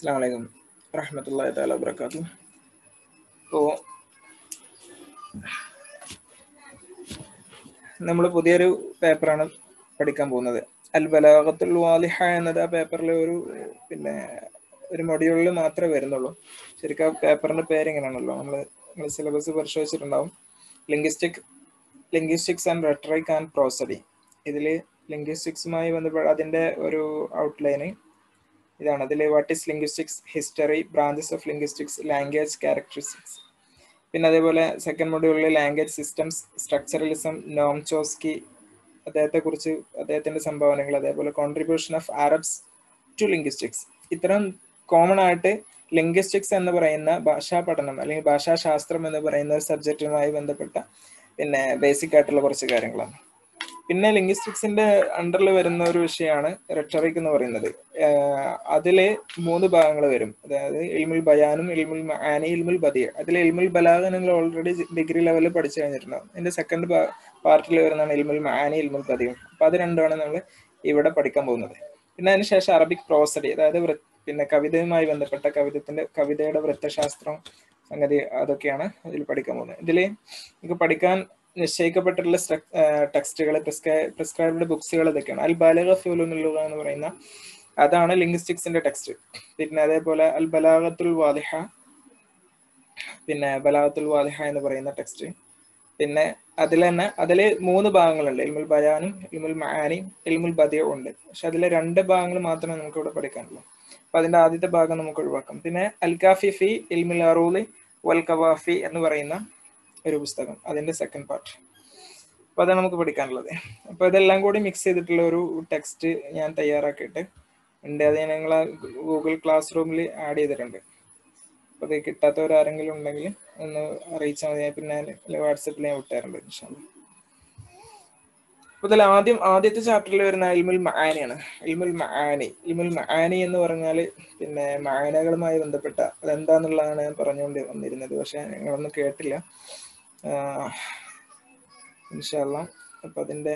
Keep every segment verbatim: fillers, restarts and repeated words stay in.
അസ്സലാമു അലൈക്കും റഹ്മത്തുള്ളാഹി തആല വബറകാതുഹു. അപ്പോൾ നമ്മൾ പുതിയൊരു പേപ്പറാണ് പഠിക്കാൻ പോകുന്നത്. അൽ ബലാഗത്തുൽ വാളിഹ എന്നത് ആ പേപ്പറിലെ ഒരു പിന്നെ ഒരു മൊഡ്യൂളിൽ മാത്രമേ വരുന്നുള്ളൂ. ശരിക്കും ആ പേപ്പറിന്റെ പേര് എങ്ങനെയാണല്ലോ, നമ്മൾ നിങ്ങൾ സിലബസ് പരിശോധിച്ചിട്ടുണ്ടാവും. Linguistic linguistics and rhetoric and prosody. ഇതിൽ ലിംഗ്വിസ്റ്റിക്സുമായി ബന്ധപ്പെട്ട അതിൻ്റെ ഒരു ഔട്ട്ലൈന് ഇതാണ്. അതിൽ what is linguistics, history, branches of linguistics, language characteristics. പിന്നെ അതേപോലെ സെക്കൻഡ് മൊഡ്യൂളിൽ language systems, structuralism, Noam Chomsky, അദ്ദേഹത്തെക്കുറിച്ച് അദ്ദേഹത്തിൻ്റെ സംഭാവനകൾ, അതേപോലെ contribution of Arabs to linguistics. ഇത്തരം കോമൺ ആയിട്ട് ലിംഗ്വിസ്റ്റിക്സ് എന്ന് പറയുന്ന ഭാഷാ പഠനം അല്ലെങ്കിൽ ഭാഷാശാസ്ത്രം എന്ന് പറയുന്ന ഒരു സബ്ജക്റ്റുമായി ബന്ധപ്പെട്ട പിന്നെ ബേസിക് ആയിട്ടുള്ള കുറച്ച് കാര്യങ്ങളാണ്. പിന്നെ ലിംഗ്വിസ്റ്റിക്സിന്റെ അണ്ടറിൽ വരുന്ന ഒരു വിഷയമാണ് റെട്ടറിക് എന്ന് പറയുന്നത്. അതില് മൂന്ന് ഭാഗങ്ങൾ വരും. അതായത് ഇൽമുൽ ബയാനും ഇൽമുൽ മആനി ഇൽമുൽ ബദിയ. അതിൽ ഇൽമുൽ ബലാഗ നിങ്ങൾ ഓൾറെഡി ഡിഗ്രി ലെവലിൽ പഠിച്ചു കഴിഞ്ഞിട്ടുണ്ടാവും. ഇതിന്റെ സെക്കൻഡ് പാർട്ടിൽ വരുന്നതാണ് ഇൽമുൽ മആനി ഇൽമുൽ ബദിയ. അപ്പൊ അത് രണ്ടുമാണ് നമ്മൾ ഇവിടെ പഠിക്കാൻ പോകുന്നത്. പിന്നെ അതിനുശേഷം അറബിക് പ്രോസഡി, അതായത് പിന്നെ കവിതയുമായി ബന്ധപ്പെട്ട കവിതത്തിന്റെ കവിതയുടെ വൃത്തശാസ്ത്രം സംഗതി അതൊക്കെയാണ് ഇതിൽ പഠിക്കാൻ പോകുന്നത്. ഇതിൽ നിങ്ങൾക്ക് പഠിക്കാൻ നിശ്ചയിക്കപ്പെട്ടിട്ടുള്ള ടെക്സ്റ്റുകൾ, പ്രിസ്ക്രൈബ്ഡ് ബുക്സുകൾ ഇതൊക്കെയാണ്. അൽ ബാലിഗ ഫി ഉലൂമിൽ ലുഗ എന്ന് പറയുന്ന അതാണ് ലിംഗ്വിസ്റ്റിക്സിന്റെ ടെക്സ്റ്റ്. പിന്നെ അതേപോലെ അൽ ബലാഗത്തുൽ വാളിഹ, പിന്നെ ബലാഗത്തുൽ വാളിഹ എന്ന് പറയുന്ന ടെക്സ്റ്റ്. പിന്നെ അതിൽ തന്നെ അതിൽ മൂന്ന് ഭാഗങ്ങളുണ്ട്. ഇൽമുൽ ബയാനും ഇൽമുൽ മആനി ഇൽമുൽ ബദിയ ഉണ്ട്. പക്ഷെ അതിലെ രണ്ട് ഭാഗങ്ങൾ മാത്രമേ നമുക്ക് ഇവിടെ പഠിക്കാനുള്ളൂ. അപ്പൊ അതിന്റെ ആദ്യത്തെ ഭാഗം നമുക്ക് ഒഴിവാക്കാം. പിന്നെ അൽ കാഫി ഫി ഇൽമുൽ അറൂളി വൽ കവാഫി എന്ന് പറയുന്ന ഒരു പുസ്തകം, അതിന്റെ സെക്കൻഡ് പാർട്ട്. അപ്പൊ അതാണ് നമുക്ക് പഠിക്കാനുള്ളത്. അപ്പൊ ഇതെല്ലാം കൂടി മിക്സ് ചെയ്തിട്ടുള്ള ഒരു ടെക്സ്റ്റ് ഞാൻ തയ്യാറാക്കിയിട്ട് ഉണ്ട്. അത് ഞാൻ നിങ്ങളെ ഗൂഗിൾ ക്ലാസ് റൂമിൽ ആഡ് ചെയ്തിട്ടുണ്ട്. അപ്പൊ അത് കിട്ടാത്തവരാരെങ്കിലും ഉണ്ടെങ്കിൽ ഒന്ന് അറിയിച്ചാൽ മതി. പിന്നെ വാട്സപ്പിൽ ഞാൻ വിട്ടാറുണ്ട് ഇൻഷാ അല്ലാഹ്. അപ്പൊ ഇതിൽ ആദ്യം ആദ്യത്തെ ചാപ്റ്ററിൽ വരുന്ന ഇൽമുൽ മആനിയാണ്. ഇൽമുൽ മആനി ഇൽമുൽ മആനി എന്ന് പറഞ്ഞാൽ പിന്നെ മഅനകളുമായി ബന്ധപ്പെട്ട അതെന്താന്നുള്ളതാണ് ഞാൻ പറഞ്ഞുകൊണ്ട് വന്നിരുന്നത്. പക്ഷെ നിങ്ങളൊന്നും കേട്ടില്ല ഇൻഷാ അല്ലാഹ്. അപ്പൊ അതിന്റെ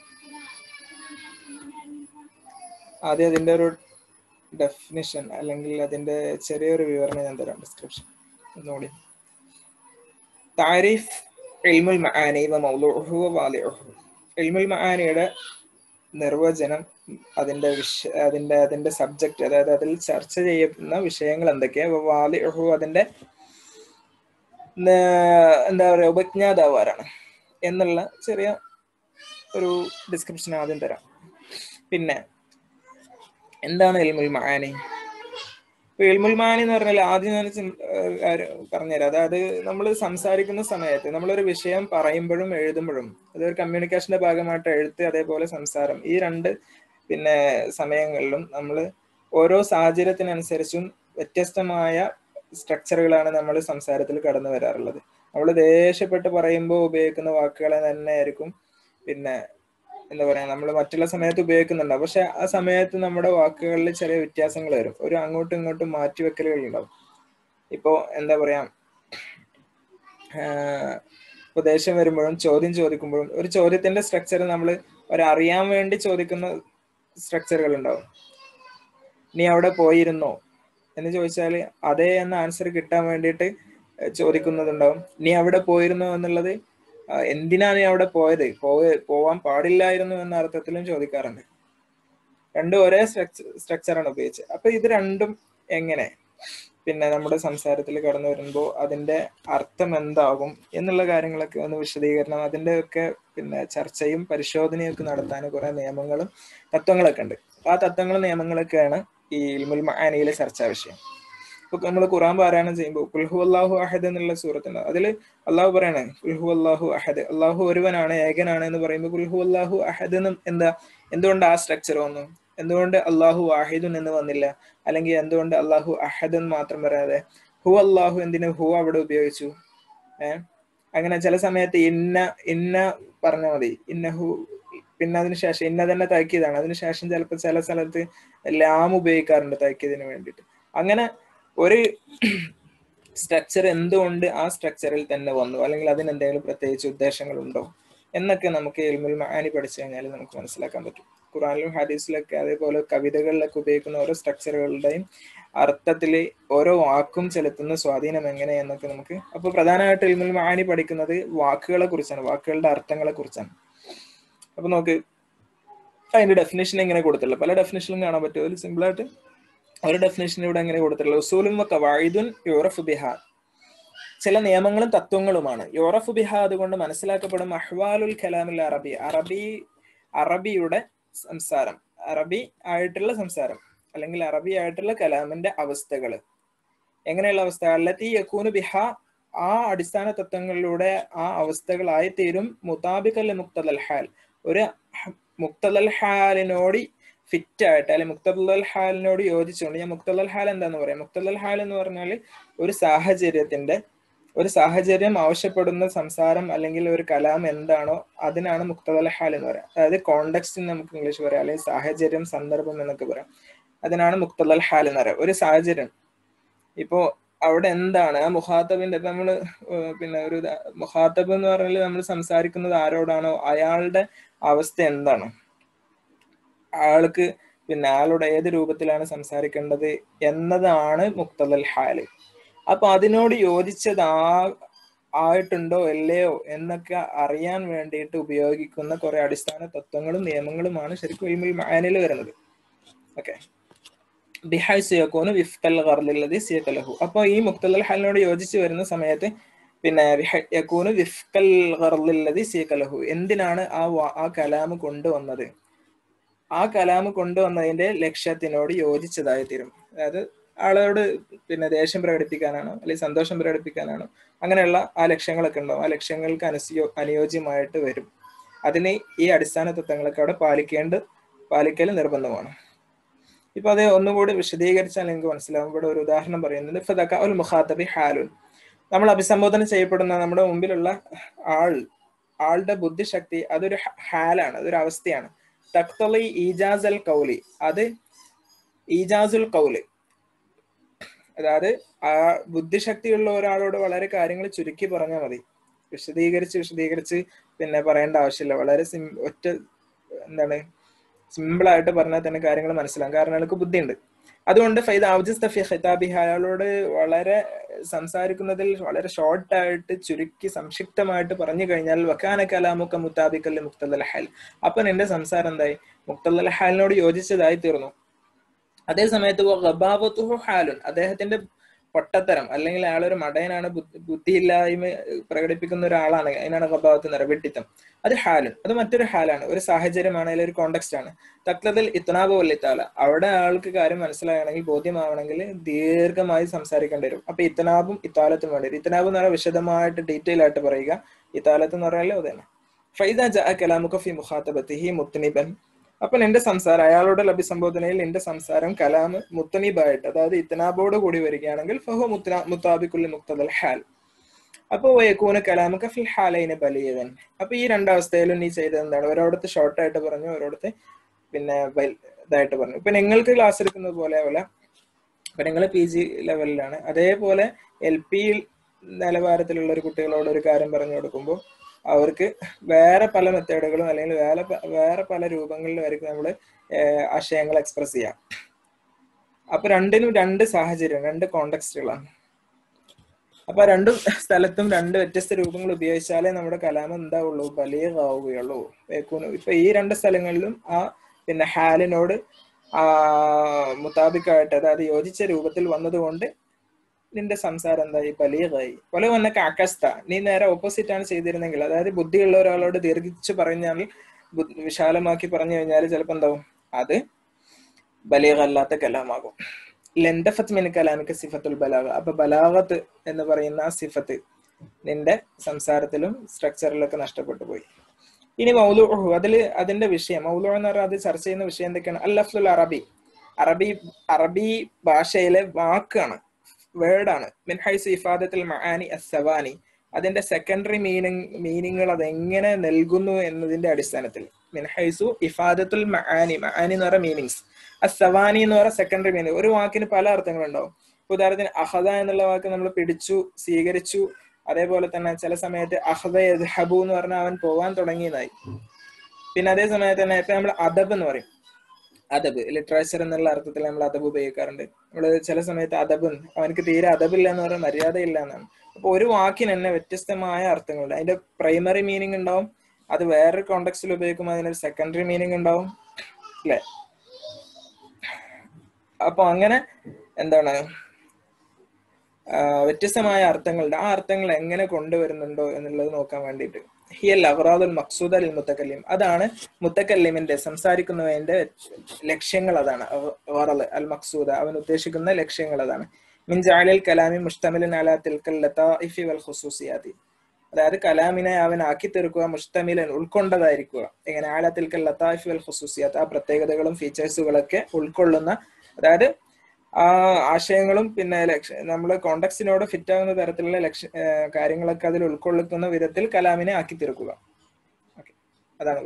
ആദ്യം അതിന്റെ ഒരു ഡെഫിനിഷൻ അല്ലെങ്കിൽ അതിന്റെ ചെറിയൊരു വിവരണം ഞാൻ തരാം, ഡിസ്ക്രിപ്ഷൻ ഒന്നുകൂടി. താരിഫ് ഇൽമുൽ മആനി വ മൗളൂഉഹു വ വാളിഉഹു. ഇൽമുൽ മആനിയുടെ നിർവചനം, അതിന്റെ വിഷ അതിന്റെ അതിന്റെ സബ്ജക്റ്റ്, അതായത് അതിൽ ചർച്ച ചെയ്യപ്പെടുന്ന വിഷയങ്ങൾ എന്തൊക്കെയാണ്, വാളിഉഹു അതിന്റെ എന്താ പറയുക ഉപജ്ഞാതാവ് ആരാണ് എന്നുള്ള ചെറിയ ഒരു ഡിസ്ക്രിപ്ഷൻ ആദ്യം തരാം. പിന്നെ എന്താണ് ഇൽമുൽ മആനി? ഇൽമുൽ മആനി എന്ന് പറഞ്ഞാൽ ആദ്യം ഞാൻ പറഞ്ഞുതരാം. അതായത് നമ്മൾ സംസാരിക്കുന്ന സമയത്ത് നമ്മളൊരു വിഷയം പറയുമ്പോഴും എഴുതുമ്പോഴും അതൊരു കമ്മ്യൂണിക്കേഷന്റെ ഭാഗമായിട്ട് എഴുത്ത് അതേപോലെ സംസാരം, ഈ രണ്ട് പിന്നെ സമയങ്ങളിലും നമ്മൾ ഓരോ സാഹചര്യത്തിനനുസരിച്ചും വ്യത്യസ്തമായ സ്ട്രക്ചറുകളാണ് നമ്മൾ സംസാരത്തിൽ കടന്നു വരാറുള്ളത്. നമ്മൾ ദേഷ്യപ്പെട്ട് പറയുമ്പോൾ ഉപയോഗിക്കുന്ന വാക്കുകളെ തന്നെ ആയിരിക്കും പിന്നെ എന്താ പറയാ നമ്മൾ മറ്റുള്ള സമയത്ത് ഉപയോഗിക്കുന്നുണ്ടാവും. പക്ഷെ ആ സമയത്ത് നമ്മുടെ വാക്കുകളിൽ ചെറിയ വ്യത്യാസങ്ങൾ വരും. ഒരു അങ്ങോട്ടും ഇങ്ങോട്ടും മാറ്റിവെക്കലുകൾ ഉണ്ടാവും. ഇപ്പോ എന്താ പറയാ, ഇപ്പൊ ദേഷ്യം വരുമ്പോഴും ചോദ്യം ചോദിക്കുമ്പോഴും ഒരു ചോദ്യത്തിന്റെ സ്ട്രക്ചർ നമ്മൾ ഒരറിയാൻ വേണ്ടി ചോദിക്കുന്ന സ്ട്രക്ചറുകൾ ഉണ്ടാവും. നീ അവിടെ പോയിരുന്നോ എന്ന് ചോദിച്ചാൽ അതേ എന്ന ആൻസർ കിട്ടാൻ വേണ്ടിയിട്ട് ചോദിക്കുന്നതുണ്ടാവും. നീ അവിടെ പോയിരുന്നോ എന്നുള്ളത് എന്തിനാ നീ അവിടെ പോയത്, പോവ പോവാൻ പാടില്ലായിരുന്നു എന്ന അർത്ഥത്തിലും ചോദിക്കാറുണ്ട്. രണ്ടും ഒരേ സ്ട്രക്ചറാണ് ഉപയോഗിച്ചത്. അപ്പൊ ഇത് രണ്ടും എങ്ങനെ പിന്നെ നമ്മുടെ സംസാരത്തിൽ കടന്നു വരുമ്പോൾ അതിന്റെ അർത്ഥം എന്താകും എന്നുള്ള കാര്യങ്ങളൊക്കെ ഒന്ന് വിശദീകരണം, അതിന്റെ ഒക്കെ പിന്നെ ചർച്ചയും പരിശോധനയും ഒക്കെ നടത്താൻ കുറെ നിയമങ്ങളും തത്വങ്ങളൊക്കെ ഉണ്ട്. ആ തത്വങ്ങളും നിയമങ്ങളൊക്കെയാണ് ഈ ഇൽമുൽ മആനിയിലെ ചർച്ചാ വിഷയം. ഇപ്പൊ നമ്മൾ ഖുർആൻ പാരായണം ചെയ്യുമ്പോൾ ഖുൽ അല്ലാഹു അഹദ് എന്നുള്ള സൂറത്തുണ്ട്. അതിൽ അള്ളാഹു പറയാണ് ഖുൽ അല്ലാഹു അഹദ്, അള്ളാഹു ഒരുവനാണ്, ഏകനാണ് എന്ന് പറയുമ്പോൾ ഖുൽ അല്ലാഹു അഹദ് എന്ന് എന്താ, എന്തുകൊണ്ട് ആ സ്ട്രക്ചർ വന്നു, എന്തുകൊണ്ട് അള്ളാഹു വാഹിദുൻ എന്ന് വന്നില്ല, അല്ലെങ്കിൽ എന്തുകൊണ്ട് അള്ളാഹു അഹദ് എന്ന് മാത്രം പറയാതെ ഹു അള്ളാഹു എന്തിനു ഹു അവിടെ ഉപയോഗിച്ചു? ഏഹ് അങ്ങനെ ചില സമയത്ത് ഇന്ന ഇന്ന പറഞ്ഞാൽ മതി, ഇന്നഹു, പിന്നെ അതിനുശേഷം ഇന്ന തന്നെ താക്കീതാണ്, അതിനുശേഷം ചിലപ്പോൾ ചില സ്ഥലത്ത് ലാം ഉപയോഗിക്കാറുണ്ട് താക്കീതിന് വേണ്ടിയിട്ട്. അങ്ങനെ ഒരു സ്ട്രക്ചർ എന്തുകൊണ്ട് ആ സ്ട്രക്ചറിൽ തന്നെ വന്നു, അല്ലെങ്കിൽ അതിന് എന്തെങ്കിലും പ്രത്യേകിച്ച് ഉദ്ദേശങ്ങളുണ്ടോ എന്നൊക്കെ നമുക്ക് ഇൽമുൽ മആനി പഠിച്ചു കഴിഞ്ഞാൽ നമുക്ക് മനസ്സിലാക്കാൻ പറ്റും. ഖുറാനിലും ഹദീസിലൊക്കെ അതേപോലെ കവിതകളിലൊക്കെ ഉപയോഗിക്കുന്ന ഓരോ സ്ട്രക്ചറുകളുടെയും അർത്ഥത്തിൽ ഓരോ വാക്കും ചെലുത്തുന്ന സ്വാധീനം എങ്ങനെയെന്നൊക്കെ നമുക്ക് അപ്പോൾ പ്രധാനമായിട്ട് ഇൽമുൽ മആനി പഠിക്കുന്നത് വാക്കുകളെ കുറിച്ചാണ്, വാക്കുകളുടെ അർത്ഥങ്ങളെ കുറിച്ചാണ്. അപ്പൊ നോക്ക് അതിന്റെ ഡെഫിനേഷൻ എങ്ങനെ കൊടുത്തിട്ടുള്ളത്, പല ഡെഫിനേഷനും കാണാൻ പറ്റും. അതിൽ സിമ്പിൾ ആയിട്ട് ഒരു ഡെഫിനേഷൻ ഇവിടെ എങ്ങനെ കൊടുത്തിട്ടുള്ളത്, ഉസൂലുൻ വ ഖവാഇദുൻ യുറഫു ബിഹാ, ചില നിയമങ്ങളും തത്വങ്ങളുമാണ്. യുറഫു ബിഹാ അതുകൊണ്ട് മനസ്സിലാക്കപ്പെടും അഹ്വാലുൽ കലാമിൽ അറബി, അറബി അറബിയുടെ സംസാരം, അറബി ആയിട്ടുള്ള സംസാരം അല്ലെങ്കിൽ അറബി ആയിട്ടുള്ള കലാമിന്റെ അവസ്ഥകൾ. എങ്ങനെയുള്ള അവസ്ഥ? അല്ലത്തി യകൂനു ബിഹ, ആ അടിസ്ഥാന തത്വങ്ങളിലൂടെ ആ അവസ്ഥകളായി തീരും മുതാബിഖൽ മുഖ്തദൽ ഹാൽ, ഒരു മുഖ്തദൽ ഹാലിനോട് ഫിറ്റ് ആയിട്ട് അല്ലെങ്കിൽ മുഖ്തദൽ ഹാലിനോട് യോജിച്ചുകൊണ്ട്. ഞാൻ മുഖ്തദൽ ഹാൽ എന്താന്ന് പറയാം? മുഖ്തദൽ ഹാൽ എന്ന് പറഞ്ഞാൽ ഒരു സാഹചര്യത്തിന്റെ ഒരു സാഹചര്യം ആവശ്യപ്പെടുന്ന സംസാരം അല്ലെങ്കിൽ ഒരു കലാം എന്താണോ അതിനാണ് മുഖ്തദൽ ഹാൽ എന്ന് പറയാം. അതായത് കോണ്ടെക്സ്റ്റ് നമുക്ക് ഇംഗ്ലീഷ് പറയാം, അല്ലെങ്കിൽ സാഹചര്യം, സന്ദർഭം എന്നൊക്കെ പറയാം. അതിനാണ് മുഖ്തദൽ ഹാൽ എന്ന് പറയാം. ഒരു സാഹചര്യം, ഇപ്പോ അവിടെ എന്താണ് ആ മുഖാത്തബിന്റെ, നമ്മള് പിന്നെ ഒരു മുഖാത്തബ് എന്ന് പറഞ്ഞാൽ നമ്മൾ സംസാരിക്കുന്നത് ആരോടാണോ അയാളുടെ അവസ്ഥ എന്താണ്, ആൾക്ക് പിന്നെ ആളുടെ ഏത് രൂപത്തിലാണ് സംസാരിക്കേണ്ടത് എന്നതാണ് മുഖ്തദൽ ഹാല്. അപ്പൊ അതിനോട് യോജിച്ചത് ആ ആയിട്ടുണ്ടോ അല്ലയോ എന്നൊക്കെ അറിയാൻ വേണ്ടിയിട്ട് ഉപയോഗിക്കുന്ന കുറെ അടിസ്ഥാന തത്വങ്ങളും നിയമങ്ങളുമാണ് ശരിക്കും ഇൽമുൽ മആനിയിൽ വരുന്നത്. ഓക്കെ, ബിഹൈസു യകൂനു വിഫ്കൽ ഖർലില്ലദി സിയക ലഹു. അപ്പോൾ ഈ മുഖ്തദൽ ഹാലിനോട് യോജിച്ച് വരുന്ന സമയത്ത് പിന്നെ യകൂനു വിഫ്കൽ ഖർലില്ലദി സിയക ലഹു, എന്തിനാണ് ആ ആ കലാം കൊണ്ടുവന്നത്, ആ കലാം കൊണ്ടുവന്നതിന്റെ ലക്ഷ്യത്തിനോട് യോജിച്ചതായി തീരും. അതായത് ആളോട് പിന്നെ ദേഷ്യം പ്രകടിപ്പിക്കാനാണോ അല്ലെങ്കിൽ സന്തോഷം പ്രകടിപ്പിക്കാനാണോ, അങ്ങനെയുള്ള ആ ലക്ഷ്യങ്ങളൊക്കെ ഉണ്ടാവും. ആ ലക്ഷ്യങ്ങൾക്ക് അനുസയോ അനുയോജ്യമായിട്ട് വരും. അതിന് ഈ അടിസ്ഥാന തത്വങ്ങളൊക്കെ അവിടെ പാലിക്കേണ്ട പാലിക്കൽ നിർബന്ധമാണ്. ഇപ്പൊ അത് ഒന്നുകൂടി വിശദീകരിച്ചാൽ നിങ്ങൾക്ക് മനസ്സിലാവും. ഇവിടെ ഒരു ഉദാഹരണം പറയുന്നുണ്ട്. ഫദക ഉൽ മുഖാതബി ഹാലുൻ, നമ്മൾ അഭിസംബോധന ചെയ്യപ്പെടുന്ന നമ്മുടെ മുമ്പിലുള്ള ആൾ ആളുടെ ബുദ്ധിശക്തി അതൊരു ഹാലാണ്, അതൊരു അവസ്ഥയാണ്. തഖ്തളി ഈജാസൽ കൗലി, അത് ഈജാസുൽ കൗലി, അതായത് ആ ബുദ്ധിശക്തിയുള്ള ഒരാളോട് വളരെ കാര്യങ്ങൾ ചുരുക്കി പറഞ്ഞാൽ മതി, വിശദീകരിച്ച് വിശദീകരിച്ച് പിന്നെ പറയേണ്ട ആവശ്യമില്ല. വളരെ സിം ഒറ്റ എന്താണ് സിമ്പിൾ ആയിട്ട് പറഞ്ഞാൽ തന്നെ കാര്യങ്ങൾ മനസ്സിലാവും, കാരണം അയാൾക്ക് ബുദ്ധിയുണ്ട്. അതുകൊണ്ട് ഫൈദ ഔജസ്ത ഫി ഖിതാബിഹ, അയാളോട് വളരെ സംസാരിക്കുന്നതിൽ വളരെ ഷോർട്ടായിട്ട് ചുരുക്കി സംക്ഷിപ്തമായിട്ട് പറഞ്ഞു കഴിഞ്ഞാൽ വകാന കലാമുക മുതാബിഖൽ മുഖ്തദൽ ഹാൽ, അപ്പൊ നിന്റെ സംസാരം എന്തായി? മുഖ്തദൽ ഹാലിനോട് യോജിച്ചതായി തീർന്നു. അതേ സമയത്ത് ഗബാവത്തുഹു ഹാലുൻ, അദ്ദേഹത്തിന്റെ പൊട്ടത്തരം അല്ലെങ്കിൽ അയാളൊരു മടയനാണ്, ബുദ്ധിയില്ലായ്മ പ്രകടിപ്പിക്കുന്ന ഒരാളാണ്, അതിനാണ് ഗബാവത്ത് എന്ന് പറയുന്നത്, വെട്ടിത്തം. അത് ഹാലുൻ, അത് മറ്റൊരു ഹാലാണ്, ഒരു സാഹചര്യമാണ്, അല്ലെങ്കിൽ ഒരു കോണ്ടെക്സ്റ്റ് ആണ്. തക്ലത്തിൽ ഇത്നാബ് വല്ലിത്താല, അവിടെ ആൾക്ക് കാര്യം മനസ്സിലാകണമെങ്കിൽ ബോധ്യമാവണമെങ്കിൽ ദീർഘമായി സംസാരിക്കേണ്ടി വരും. അപ്പൊ ഇത്നാബും ഇത്താലത്തും വേണ്ടി വരും. ഇത്നാബ് എന്ന് പറഞ്ഞാൽ വിശദമായിട്ട് ഡീറ്റെയിൽ ആയിട്ട് പറയുക, ഇത്താലത്ത് എന്ന് പറഞ്ഞാൽ അത് തന്നെ. ഫൈദ ജഅ കലാമുക ഫി മുഖാതബതിഹി മുത്നിബൻ, അപ്പൊ നിന്റെ സംസാരം അയാളുടെ അഭിസംബോധനയിൽ നിന്റെ സംസാരം കലാം മുത്തനീബായിട്ട്, അതായത് ഇത്നാബോട് കൂടി വരികയാണെങ്കിൽ ഫഹു മുതാബിഖുൽ മുഖ്തദൽ ഹാൽ. അപ്പൊ യകൂന കലാമുക ഫിൽ ഹാലൈന ബലീഗൻ, അപ്പൊ ഈ രണ്ടവസ്ഥയിലും നീ ചെയ്തത് എന്താണ്? ഒരിടത്ത് ഷോർട്ട് ആയിട്ട് പറഞ്ഞു, ഒരിടത്ത് പിന്നെ ഇതായിട്ട് പറഞ്ഞു. ഇപ്പൊ നിങ്ങൾക്ക് ക്ലാസ് എടുക്കുന്നത് പോലെ പോലെ ഇപ്പൊ നിങ്ങൾ പി ജി ലെവലിലാണ്, അതേപോലെ എൽ പി നിലവാരത്തിലുള്ള ഒരു കുട്ടികളോട് ഒരു കാര്യം പറഞ്ഞു കൊടുക്കുമ്പോൾ അവർക്ക് വേറെ പല മെത്തേഡുകളും അല്ലെങ്കിൽ വേറെ വേറെ പല രൂപങ്ങളിലുമായിരിക്കും നമ്മൾ ആശയങ്ങൾ എക്സ്പ്രസ് ചെയ്യാം. അപ്പൊ രണ്ടിനും രണ്ട് സാഹചര്യം, രണ്ട് കോണ്ടെക്സ്റ്റുകളാണ്. അപ്പൊ രണ്ടും സ്ഥലത്തും രണ്ട് വ്യത്യസ്ത രൂപങ്ങൾ ഉപയോഗിച്ചാലേ നമ്മുടെ കലാം എന്താവുള്ളൂ, ബലീഗാവുകയുള്ളൂ. ഇപ്പൊ ഈ രണ്ട് സ്ഥലങ്ങളിലും ആ പിന്നെ ഹാലിനോട് ആ മുതാബിക്കായിട്ട്, അതായത് യോജിച്ച രൂപത്തിൽ വന്നതുകൊണ്ട് നിന്റെ സംസാരം എന്തായി? ബലീഗായി. പോലെ വന്നൊക്കെ അക്കസ്ത, നീ നേരെ ഓപ്പോസിറ്റ് ആണ് ചെയ്തിരുന്നെങ്കിൽ, അതായത് ബുദ്ധിയുള്ള ഒരാളോട് ദീർഘിച്ച് പറഞ്ഞാൽ, വിശാലമാക്കി പറഞ്ഞു കഴിഞ്ഞാൽ ചിലപ്പോൾ എന്താവും? അത് ബലീഗ് അല്ലാത്ത കലാമാകും. ലൻഡഫത്ത് മിൻ കലാമിക സിഫത്തുൽ ബലാഗ, അപ്പൊ ബലാഗത്ത് എന്ന് പറയുന്ന ആ സിഫത്ത് നിന്റെ സംസാരത്തിലും സ്ട്രക്ചറിലൊക്കെ നഷ്ടപ്പെട്ടു പോയി. ഇനി മൗലൂഉഹു, അതിൽ അതിന്റെ വിഷയം, മൗലൂ എന്ന് പറഞ്ഞാൽ അത് ചർച്ച ചെയ്യുന്ന വിഷയം എന്തൊക്കെയാണ്? അൽ ലഫ്ലുൽ അറബി, അറബി അറബി ഭാഷയിലെ വാക്കാണ്, വേർഡാണ്. മിൻ ഹൈസു ഇഫാദത്തുൽ മആനി അസ്സവാനി, അതിന്റെ സെക്കൻഡറി മീനിങ് മീനിങ്ങുകൾ അതെങ്ങനെ നൽകുന്നു എന്നതിന്റെ അടിസ്ഥാനത്തിൽ. മിൻ ഹൈസു ഇഫാദത്തുൽ മആനി, മആനി എന്ന് പറയുന്ന മീനിങ്സ്, അസ്സവാനി എന്ന് പറയുന്ന സെക്കൻഡറി മീനിങ്. ഒരു വാക്കിന് പല അർത്ഥങ്ങളുണ്ടാവും. ഉദാഹരണത്തിന് അഹദ എന്നുള്ള വാക്ക് നമ്മൾ പിടിച്ചു, സ്വീകരിച്ചു. അതേപോലെ തന്നെ ചില സമയത്ത് അഹദ യദ്ഹബു എന്ന് പറഞ്ഞാൽ അവൻ പോവാൻ തുടങ്ങിയതായി. പിന്നെ അതേ സമയത്ത് തന്നെ ഇപ്പൊ നമ്മൾ അദബ് എന്ന് പറയും, അദബ് ലിറ്ററേച്ചർ എന്നുള്ള അർത്ഥത്തിൽ നമ്മൾ അദബ് ഉപയോഗിക്കാറുണ്ട്. നമ്മൾ ചില സമയത്ത് അദബ് അവനക്ക് തീരെ അദബില്ല എന്ന് പറയാൻ മര്യാദയില്ല എന്നാണ്. അപ്പൊ ഒരു വാക്കിന് തന്നെ വ്യത്യസ്തമായ അർത്ഥങ്ങളുണ്ട്. അതിന്റെ പ്രൈമറി മീനിങ് ഉണ്ടാവും, അത് വേറൊരു കോണ്ടെക്സ്റ്റിൽ ഉപയോഗിക്കുമ്പോൾ അതിനൊരു സെക്കൻഡറി മീനിങ് ഉണ്ടാവും അല്ലെ. അപ്പൊ അങ്ങനെ എന്താണ് വ്യത്യസ്തമായ അർത്ഥങ്ങളുണ്ട്. ആ അർത്ഥങ്ങൾ എങ്ങനെ കൊണ്ടുവരുന്നുണ്ടോ എന്നുള്ളത് നോക്കാൻ വേണ്ടിയിട്ട് ഹിയൽ അഗ്റാദുൽ മഖ്സൂദ ലിൽ മുത്തകല്ലിം, അതാണ് മുത്തകല്ലിമിന്റെ സംസാരിക്കുന്നവന്റെ ലക്ഷ്യങ്ങൾ. അതാണ് ഗറദ് അൽ മഖ്സൂദ, അവൻ ഉദ്ദേശിക്കുന്ന ലക്ഷ്യങ്ങൾ അതാണ്. മിൻ ജഅലിൽ കലാമി മുഷ്തമിലൻ അലാ തിൽകൽ ലതാഇഫി വൽ ഖുസൂസിയാതി, അതായത് കലാമിനെ അവൻ ആക്കി തീർക്കുക മുഷ്തമിലൻ ഉൾക്കൊണ്ടതായിരിക്കുക. എങ്ങനെ? അലാ തിൽകൽ ലതാഇഫി വൽ ഖുസൂസിയാത്ത്, ആ പ്രത്യേകതകളും ഫീച്ചേഴ്സുകളൊക്കെ ഉൾക്കൊള്ളുന്ന, അതായത് ആ ആശയങ്ങളും പിന്നെ ലക്ഷ്യ നമ്മൾ കോണ്ടക്സ്റ്റിനോട് ഫിറ്റ് ആകുന്ന തരത്തിലുള്ള ലക്ഷ്യ കാര്യങ്ങളൊക്കെ അതിൽ ഉൾക്കൊള്ളുന്ന വിധത്തിൽ കലാമിനെ ആക്കി തീർക്കുക. ഓക്കെ, അതാണ്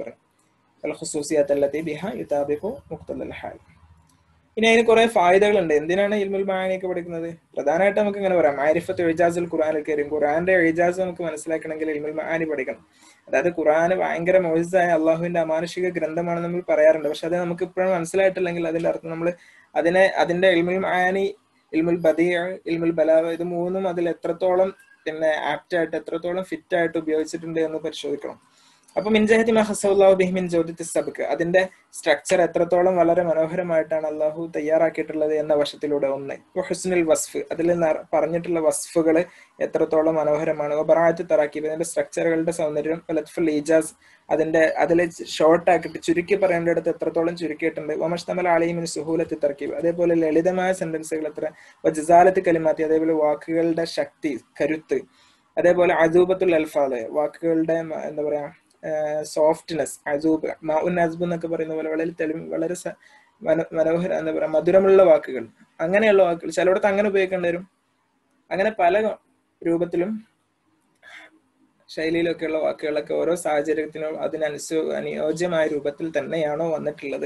പറയുന്നത്. ഇനി അതിന് കുറെ ഫായിദകളുണ്ട്. എന്തിനാണ് ഇൽമുൽ മആനിയൊക്കെ പഠിക്കുന്നത്? പ്രധാനമായിട്ട് നമുക്ക് ഇങ്ങനെ പറയാം, മാരിഫത്ത് ഇജാസുൽ ഖുർആനിൽ കരീം, ഖുർആന്റെ ഇജാസ് നമുക്ക് മനസ്സിലാക്കണമെങ്കിൽ ഇൽമുൽ മആനി പഠിക്കണം. അതായത് ഖുർആൻ ഭയങ്കര മോജിസായ അള്ളാഹുവിന്റെ അമാനുഷിക ഗ്രന്ഥമാണെന്ന് നമ്മൾ പറയാറുണ്ട്. പക്ഷെ അത് നമുക്ക് ഇപ്പോഴും മനസ്സിലായിട്ടില്ലെങ്കിൽ അതിന്റെ അർത്ഥം നമ്മൾ അതിനെ അതിന്റെ ഇൽമുൽ മആനി, ഇൽമുൽ ബദീഅ, ഇൽമുൽ ബലാഗ, ഇത് മൂന്നും അതിൽ എത്രത്തോളം പിന്നെ ആപ്റ്റ് ആയിട്ട് എത്രത്തോളം ഫിറ്റ് ആയിട്ട് ഉപയോഗിച്ചിട്ടുണ്ട് എന്ന് പരിശോധിക്കണം. അപ്പൊ മിൻജഹതി മഹസല്ലാഹു ബിഹി മിൻ ജൗദത്തി സബ്ക്, അതിന്റെ സ്ട്രക്ചർ എത്രത്തോളം വളരെ മനോഹരമായിട്ടാണ് അള്ളാഹു തയ്യാറാക്കിയിട്ടുള്ളത് എന്ന വശത്തിലൂടെ ഒന്ന്. ഹുസ്നുൽ വസ്ഫ്, അതിൽ പറഞ്ഞിട്ടുള്ള വസ്ഫുകൾ എത്രത്തോളം മനോഹരമാണ്. ബറാഅത്ത് തറാക്കീബ്, അതിന്റെ സ്ട്രക്ചറുകളുടെ സൗന്ദര്യം. ലത്ഫുൽ ഈജാസ്, അതിന്റെ അതിൽ ഷോർട്ട് ആക്കിയിട്ട് ചുരുക്കി പറയേണ്ടടുത്ത് എത്രത്തോളം ചുരുക്കിയിട്ടുണ്ട്. വമഷ്തമൽ അലൈഹി മിൻ സുഹൂലത്തി തർക്കീബ്, അതേപോലെ ലളിതമായ സെന്റൻസുകൾ എത്ര. വജസാലത്ത് കലിമാത്തി, അതേപോലെ വാക്കുകളുടെ ശക്തി, കരുത്ത്. അതേപോലെ അജൂബത്തുൽ അൽഫാദ്, വാക്കുകളുടെ എന്താ പറയാ സോഫ്റ്റ്നെസ്. അജൂബ് മാഉൻ അസ്ബ് എന്നൊക്കെ പറയുന്ന പോലെ വളരെ തെളി വളരെ മനോഹര എന്താ പറയാ മധുരമുള്ള വാക്കുകൾ. അങ്ങനെയുള്ള വാക്കുകൾ ചിലയിടത്ത് അങ്ങനെ ഉപയോഗിക്കേണ്ടി വരും. അങ്ങനെ പല രൂപത്തിലും ശൈലിയിലൊക്കെയുള്ള വാക്കുകളൊക്കെ ഓരോ സാഹചര്യത്തിനും അതിനനുസ അനുയോജ്യമായ രൂപത്തിൽ തന്നെയാണോ വന്നിട്ടുള്ളത്.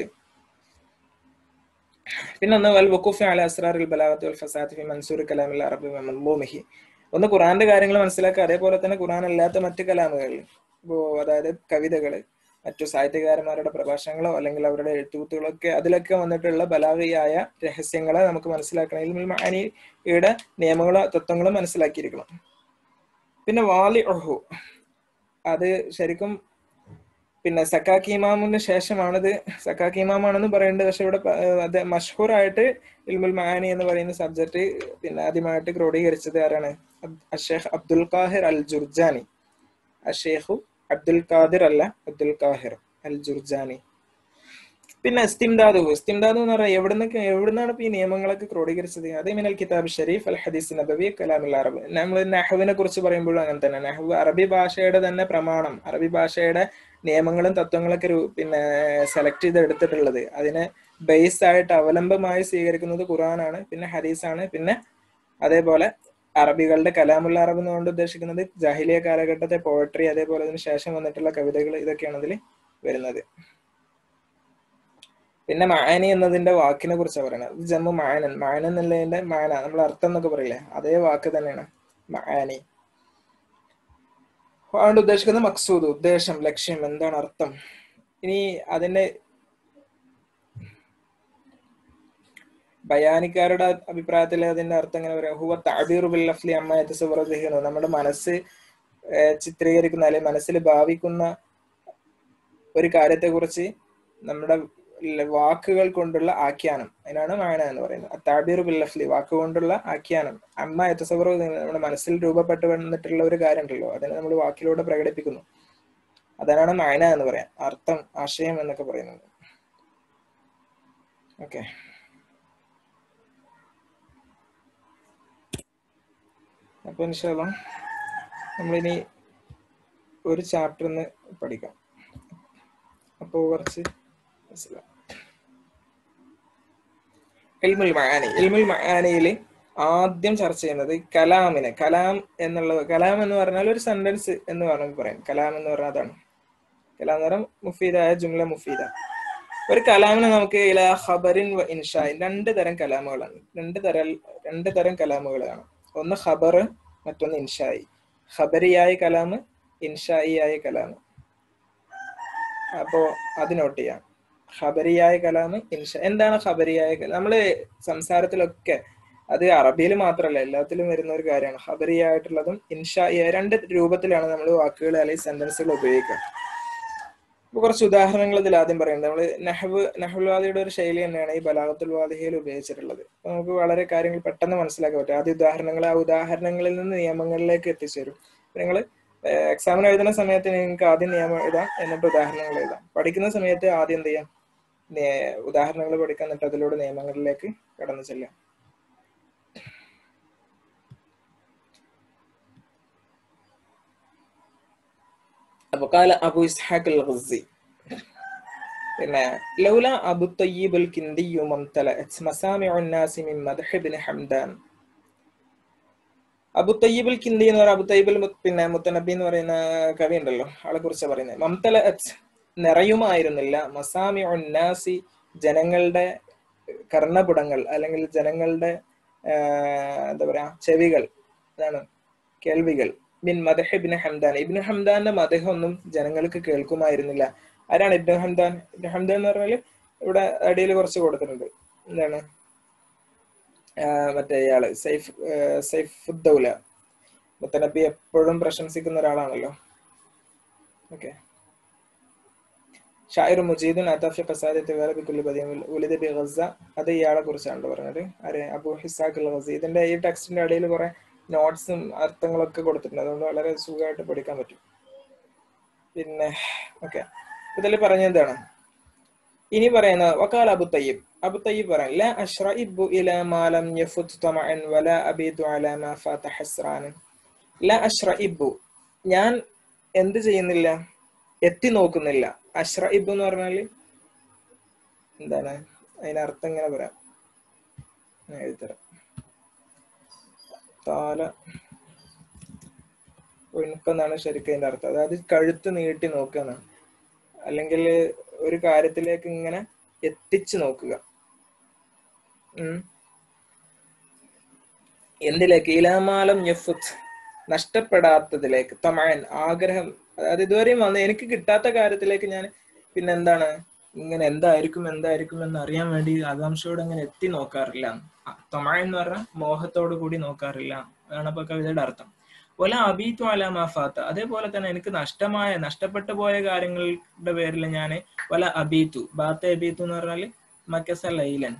പിന്നെ ഒന്ന് വൽ വഖൂഫ് അലാ അസ്റാറിൽ ബലാഗത്തി വൽ ഫസാഹത്തി ഫി മൻസൂർ കലാമിൽ അറബി വ മൻളൂമിഹി, ഒന്ന് ഖുർആന്റെ കാര്യങ്ങൾ മനസ്സിലാക്കുക. അതേപോലെ തന്നെ ഖുർആൻ അല്ലാത്ത മറ്റു കലാമുകൾ, ഇപ്പോ അതായത് കവിതകള്, മറ്റു സാഹിത്യകാരന്മാരുടെ പ്രഭാഷണങ്ങളോ അല്ലെങ്കിൽ അവരുടെ എഴുത്തുകുത്തുകളൊക്കെ, അതിലൊക്കെ വന്നിട്ടുള്ള ബലാഗിയായ രഹസ്യങ്ങളെ നമുക്ക് മനസ്സിലാക്കണമെങ്കിൽ ഇൽമുൽ മആനിയുടെ നിയമങ്ങളോ തത്വങ്ങളോ മനസ്സിലാക്കിയിരിക്കണം. പിന്നെ വാലിഉഹു, അത് ശരിക്കും പിന്നെ സക്കാക്കി ഇമാമിന് ശേഷമാണിത്. സക്കാക്കി ഇമാമാണെന്ന് പറയുന്നുണ്ട്, പക്ഷെ ഇവിടെ അത് മഷ്ഹൂറായിട്ട് ഇൽമുൽ മആനി എന്ന് പറയുന്ന സബ്ജക്ട് പിന്നെ ആദ്യമായിട്ട് ക്രോഡീകരിച്ചത് ആരാണ്? അഷേഖ് അബ്ദുൽ ഖാഹിർ അൽ ജുർജാനി. അഷേഖു അബ്ദുൽ ഖാദിർ അല്ല, അബ്ദുൽ ഖാഹിർ അൽ ജുർജാനി. പിന്നെ ഇസ്തിംദാദു, ഇസ്തിംദാദു എന്ന് പറഞ്ഞാൽ എവിടുന്നൊക്കെ എവിടുന്നാണ് ഇപ്പൊ ഈ നിയമങ്ങളൊക്കെ ക്രോഡീകരിച്ചത്? അത് മിനൽ കിതാബ് ഷരീഫ് അൽ ഹദീസ് നബവി കലാമുൽ അറബ്. നമ്മൾ നഹ്വിനെ കുറിച്ച് പറയുമ്പോഴും അങ്ങനെ തന്നെ, നഹ്വ് അറബി ഭാഷയുടെ തന്നെ പ്രമാണം, അറബി ഭാഷയുടെ നിയമങ്ങളും തത്വങ്ങളൊക്കെ പിന്നെ സെലക്ട് ചെയ്ത് എടുത്തിട്ടുള്ളത്, അതിനെ ബേസ് ആയിട്ട് അവലംബമായി സ്വീകരിക്കുന്നത് ഖുർആനാണ്, പിന്നെ ഹദീസാണ്, പിന്നെ അതേപോലെ അറബികളുടെ കലാമുൽ അറബ് എന്നുകൊണ്ട് ഉദ്ദേശിക്കുന്നത് ജാഹിലിയ കാലഘട്ടത്തെ പോയട്രി, അതേപോലെ അതിന് ശേഷം വന്നിട്ടുള്ള കവിതകൾ, ഇതൊക്കെയാണ് അതിൽ വരുന്നത്. പിന്നെ മഅനി എന്നതിന്റെ വാക്കിനെ കുറിച്ചാണ് പറയുന്നത്. ജമ്മു മഅനൻ, മഅനൻ എന്നുള്ളതിന്റെ മഅന നമ്മൾ അർത്ഥം എന്നൊക്കെ പറയില്ലേ, അതേ വാക്ക് തന്നെയാണ് മഅനി. അതുകൊണ്ട് ഉദ്ദേശിക്കുന്നത് മഖ്സൂദ്, ഉദ്ദേശം, ലക്ഷ്യം, എന്താണ് അർത്ഥം. ഇനി അതിന്റെ ബയാനിക്കാരുടെ അഭിപ്രായത്തിൽ അതിന്റെ അർത്ഥം എങ്ങനെ പറയാം? ഹുവ തഅബീറു ബിൽ ലഫ്ലി അമ്മ യതസവ്വറു ദിഹ്നു, നമ്മുടെ മനസ്സ് ചിത്രീകരിക്കുന്ന അല്ലെങ്കിൽ മനസ്സിൽ ഭാവിക്കുന്ന ഒരു കാര്യത്തെ കുറിച്ച് നമ്മുടെ വാക്കുകൾ കൊണ്ടുള്ള ആഖ്യാനം, അതിനാണ് മഅന എന്ന് പറയുന്നത്. തഅബീറു ബിൽ ലഫ്ലി, വാക്കുകൊണ്ടുള്ള ആഖ്യാനം. അമ്മ യതസവ്വറു, നമ്മുടെ മനസ്സിൽ രൂപപ്പെട്ടു വന്നിട്ടുള്ള ഒരു കാര്യം ഉണ്ടല്ലോ, അതിനെ നമ്മൾ വാക്കിലൂടെ പ്രകടിപ്പിക്കുന്നു, അതിനാണ് മഅന എന്ന് പറയാം, അർത്ഥം, ആശയം എന്നൊക്കെ പറയുന്നത്. ഓക്കെ, അപ്പൊ ഇൻഷാ അല്ലാഹ് നമ്മളിനി ഒരു ചാപ്റ്റർ ഒന്ന് പഠിക്കാം. അപ്പോ കുറച്ച് മനസ്സിലാവും. ഇൽമുൽ മആനി, ഇൽമുൽ മആനിയിൽ ആദ്യം ചർച്ച ചെയ്യുന്നത് കലാമിനെ. കലാം എന്നുള്ളത്, കലാം എന്ന് പറഞ്ഞാൽ ഒരു സെന്റൻസ് എന്ന് വേണമെങ്കിൽ പറയാം. കലാം എന്ന് പറഞ്ഞാൽ അതാണ്. കലാം എന്ന് പറഞ്ഞാൽ മുഫീദായ ജുംല മുഫീദ. ഒരു കലാമിനെ നമുക്ക് ഇലാ ഖബറിൻ വ ഇൻഷാഇൻ, രണ്ട് തരം കലാമുകളാണ്. രണ്ട് തരം രണ്ട് തരം കലാമുകളാണ്. ഒന്ന് ഖബർ, മറ്റൊന്ന് ഇൻഷായി. ഖബരിയായ കലാമ്, ഇൻഷായിയായ കലാമ്. അപ്പോ അത് നോട്ട് ചെയ്യാം. ഖബരിയായ കലാമ് ഇൻഷ. എന്താണ് ഖബരിയായ കലാം? നമ്മള് സംസാരത്തിലൊക്കെ അത് അറബിയിൽ മാത്രമല്ല എല്ലാത്തിലും വരുന്ന ഒരു കാര്യമാണ്. ഖബരിയായിട്ടുള്ളതും ഇൻഷാ രണ്ട് രൂപത്തിലാണ് നമ്മൾ വാക്കുകൾ അല്ലെങ്കിൽ സെന്റൻസുകൾ ഉപയോഗിക്കുക. ഇപ്പൊ കുറച്ച് ഉദാഹരണങ്ങൾ ഇതിൽ ആദ്യം പറയുന്നത് നമ്മൾ നഹ്വ് നഹ്വുൽ വാദിയുടെ ഒരു ശൈലി തന്നെയാണ് ഈ ബലാഗത്തുൽ വാദിഹയിൽ ഉപയോഗിച്ചിട്ടുള്ളത്. അപ്പൊ നമുക്ക് വളരെ കാര്യങ്ങൾ പെട്ടെന്ന് മനസ്സിലാക്കാൻ പറ്റും. ആദ്യ ഉദാഹരണങ്ങൾ ആ ഉദാഹരണങ്ങളിൽ നിന്ന് നിയമങ്ങളിലേക്ക് എത്തിച്ചേരും. നിങ്ങൾ എക്സാമിന് എഴുതുന്ന സമയത്ത് നിങ്ങൾക്ക് ആദ്യം നിയമം എഴുതാം, എന്നിട്ട് ഉദാഹരണങ്ങൾ എഴുതാം. പഠിക്കുന്ന സമയത്ത് ആദ്യം എന്ത് ചെയ്യാം, ഉദാഹരണങ്ങൾ പഠിക്കാൻ, എന്നിട്ട് അതിലൂടെ നിയമങ്ങളിലേക്ക് കടന്നു ചെല്ലാം. അപ്പൊ കാല അബു ഇസ്ഹാഖ് അൽ ഗസ്സി പിന്നെ ലൗല അബു തയ്യിബ് അൽ കിന്ദി മംതലഅത് മസാമിഉ الناس من مدح ابن Hamdan. Abu Tayyib al Kindi എന്ന് പറയുന്ന അബു തയ്യിബ് പിന്നെ മുത്തനബി എന്ന് പറയുന്ന കവി ഉണ്ടല്ലോ, ആളെ കുറിച്ച് പറയുന്നത്. മംതലഅത് നിറയുമായിരുന്നില്ല, മസാമിഉ الناس ജനങ്ങളുടെ കർണപുടങ്ങൾ അല്ലെങ്കിൽ ജനങ്ങളുടെ എന്താ പറയാ ചെവികൾ, അതാണ് കേൾവികൾ. മിൻ മദഹ് ഇബ്നു ഹംദാൻ, ഇബ്നു ഹംദാന്റെ മദഹ് ഒന്നും ജനങ്ങൾക്ക് കേൾക്കുമായിരുന്നില്ല. ആരാണ് ഇബ്നു ഹംദാൻ? ഇബ്നു ഹംദാൻ എന്ന് പറഞ്ഞാല് ഇവിടെ അടിയിൽ കുറച്ച് കൊടുത്തിട്ടുണ്ട്. എന്താണ് മറ്റേ ഇയാള് സൈഫ് സൈഫുദ്ദൗല, മുത്തനബി എപ്പോഴും പ്രശംസിക്കുന്ന ഒരാളാണല്ലോ. ഓക്കെ. ഷായിർ മുജീദുൻ അതാഫി ഖസാദത്തി വലബി കുല്ലി ബദിയ ഉലിദ ബി ഗസ്സ, അത് ഇയാളെ കുറിച്ചാണ് പറഞ്ഞത്. ആരെ? അബു ഇസ്ഹാഖ് അൽ ഗസ്സി. ഇതിന്റെ ഈ ടെക്സ്റ്റിന്റെ ഇടയിൽ കുറെ നോട്ട്സും അർത്ഥങ്ങളൊക്കെ കൊടുത്തിട്ടുണ്ട്, അതുകൊണ്ട് വളരെ സുഖമായിട്ട് പഠിക്കാൻ പറ്റും. പിന്നെ ഓക്കെ, ഇതിൽ പറഞ്ഞ എന്താണ് ഇനി പറയുന്നത്? വഖാല അബു തയ്യിബ്, അബു തയ്യിബ് പറയാൻ ലാ അശ്റഇബു ഇലാ മാ ലം യഫുത് തമഅൻ വലാ അബീതു അലാ മാ ഫാത ഹസ്റാൻ. ലാ അശ്റഇബു, ഞാൻ എന്ത് ചെയ്യുന്നില്ല, എത്തി നോക്കുന്നില്ല. അശ്റഇബ് എന്ന് പറഞ്ഞാല് എന്താണ് അതിനർത്ഥം? ഇങ്ങനെ പറയാം, എഴുതരാം. താല ഒഴുക്കെന്നാണ് ശരിക്കും അതിന്റെ അർത്ഥം. അതായത് കഴുത്ത് നീട്ടി നോക്കുക എന്നാണ്, അല്ലെങ്കിൽ ഒരു കാര്യത്തിലേക്ക് ഇങ്ങനെ എത്തിച്ചു നോക്കുക. ഉം എന്തിലേക്ക്? ഇലാമാലം യഫുത്, നഷ്ടപ്പെടാത്തതിലേക്ക്. തമഅൻ, ആഗ്രഹം. അതായത് ഇതുവരെയും വന്ന് എനിക്ക് കിട്ടാത്ത കാര്യത്തിലേക്ക് ഞാൻ പിന്നെ എന്താണ് ഇങ്ങനെ എന്തായിരിക്കും എന്തായിരിക്കും എന്ന് അറിയാൻ വേണ്ടി ആകാംക്ഷയോടെ അങ്ങനെ എത്തി നോക്കാറില്ല. തമഅൻ എന്ന് പറഞ്ഞാൽ മോഹത്തോടു കൂടി നോക്കാറില്ല. അതാണ് അപ്പൊ കവിതയുടെ അർത്ഥം. വല അബീതു അലാ മാ ഫാത, അതേപോലെ തന്നെ എനിക്ക് നഷ്ടമായ നഷ്ടപ്പെട്ടു പോയ കാര്യങ്ങളുടെ പേരിൽ ഞാൻ വല അബീതു, ബാത്ത അബീതു എന്ന് പറഞ്ഞാല് മക്കസ ലൈലൻ,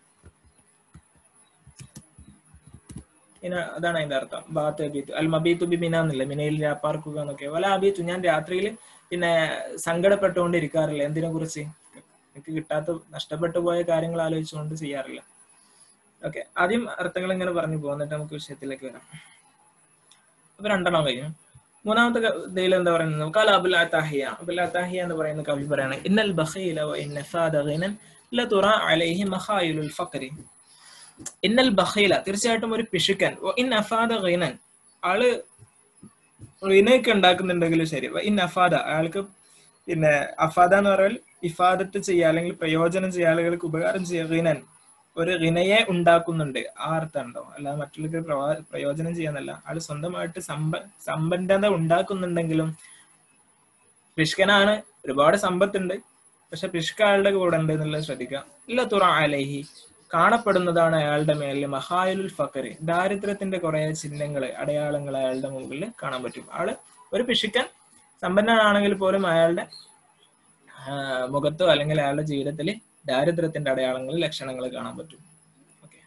ഇന അതാണ് അതിന്റെ അർത്ഥം. ബാത്ത അബീതു അൽ മബീതു ബി മിന എന്നില്ല, മിനയിൽ രാപ്പാർക്കുക എന്നൊക്കെ. വല അബീതു, ഞാൻ രാത്രിയിൽ പിന്നെ സങ്കടപ്പെട്ടുകൊണ്ടിരിക്കാറില്ല. എന്തിനെ കുറിച്ച്? എനിക്ക് കിട്ടാത്ത നഷ്ടപ്പെട്ടു പോയ കാര്യങ്ങൾ ആലോചിച്ചുകൊണ്ട് ചെയ്യാറില്ല. ഓക്കെ, ആദ്യം അർത്ഥങ്ങൾ ഇങ്ങനെ പറഞ്ഞു പോകുന്നിട്ട് നമുക്ക് വിഷയത്തിലേക്ക് വരാം. അപ്പൊ രണ്ടെണ്ണം കഴിഞ്ഞു. മൂന്നാമത്തെ ഇതിൽ എന്താ പറയുന്നത്? ഖാല അബുൽ അതാഹിയ, അബുൽ അതാഹിയ എന്ന് പറയുന്ന കവി പറയാണ് ഇന്നൽ ബഖീല വ ഇന്ന ഫാദ ഗിനൻ ലതുറാ അലൈഹി മഖായിലുൽ ഫഖരി. ഇന്നൽ ബഖീല, തീർച്ചയായിട്ടും ഒരു പിശുക്കൻ, വ ഇന്ന ഫാദ ഗിനൻ, ആള് ഗിനയൊക്കെ ഉണ്ടാക്കുന്നുണ്ടെങ്കിലും ശരി, വ ഇന്ന ഫാദ, അയാൾക്ക് പിന്നെ അഫാദ എന്ന് പറഞ്ഞാൽ ഇഫാദത്ത് ചെയ്യുക അല്ലെങ്കിൽ പ്രയോജനം ചെയ്യുക, ആളുകൾക്ക് ഉപകാരം ചെയ്യുക. ഗിനൻ, ഒരു ഗിനയെ ഉണ്ടാക്കുന്നുണ്ട്, ആ അർത്ഥം ഉണ്ടോ? അല്ലാതെ മറ്റുള്ളവർക്ക് പ്രയോജനം ചെയ്യാന്നല്ല. ആള് സ്വന്തമായിട്ട് സമ്പ സമ്പന്നത ഉണ്ടാക്കുന്നുണ്ടെങ്കിലും പിഷ്കനാണ്, ഒരുപാട് സമ്പത്തുണ്ട്, പക്ഷെ പിഷ്ക അയാളുടെ കൂടെ ഉണ്ട് എന്നുള്ളത് ശ്രദ്ധിക്കുക. ഇല്ല തുറ അലൈഹി, കാണപ്പെടുന്നതാണ് അയാളുടെ മേലിൽ മഹായുൽ ഫഖറി, ദാരിദ്ര്യത്തിന്റെ കുറെ ചിഹ്നങ്ങള് അടയാളങ്ങൾ അയാളുടെ മുകളിൽ കാണാൻ പറ്റും. ആള് ഒരു പിശുക്കൻ സമ്പന്നനാണെങ്കിൽ പോലും അയാളുടെ മുഖത്തോ അല്ലെങ്കിൽ അയാളുടെ ജീവിതത്തിൽ ദാരിദ്ര്യത്തിന്റെ അടയാളങ്ങൾ ലക്ഷണങ്ങൾ കാണാൻ പറ്റും. ഓക്കെ,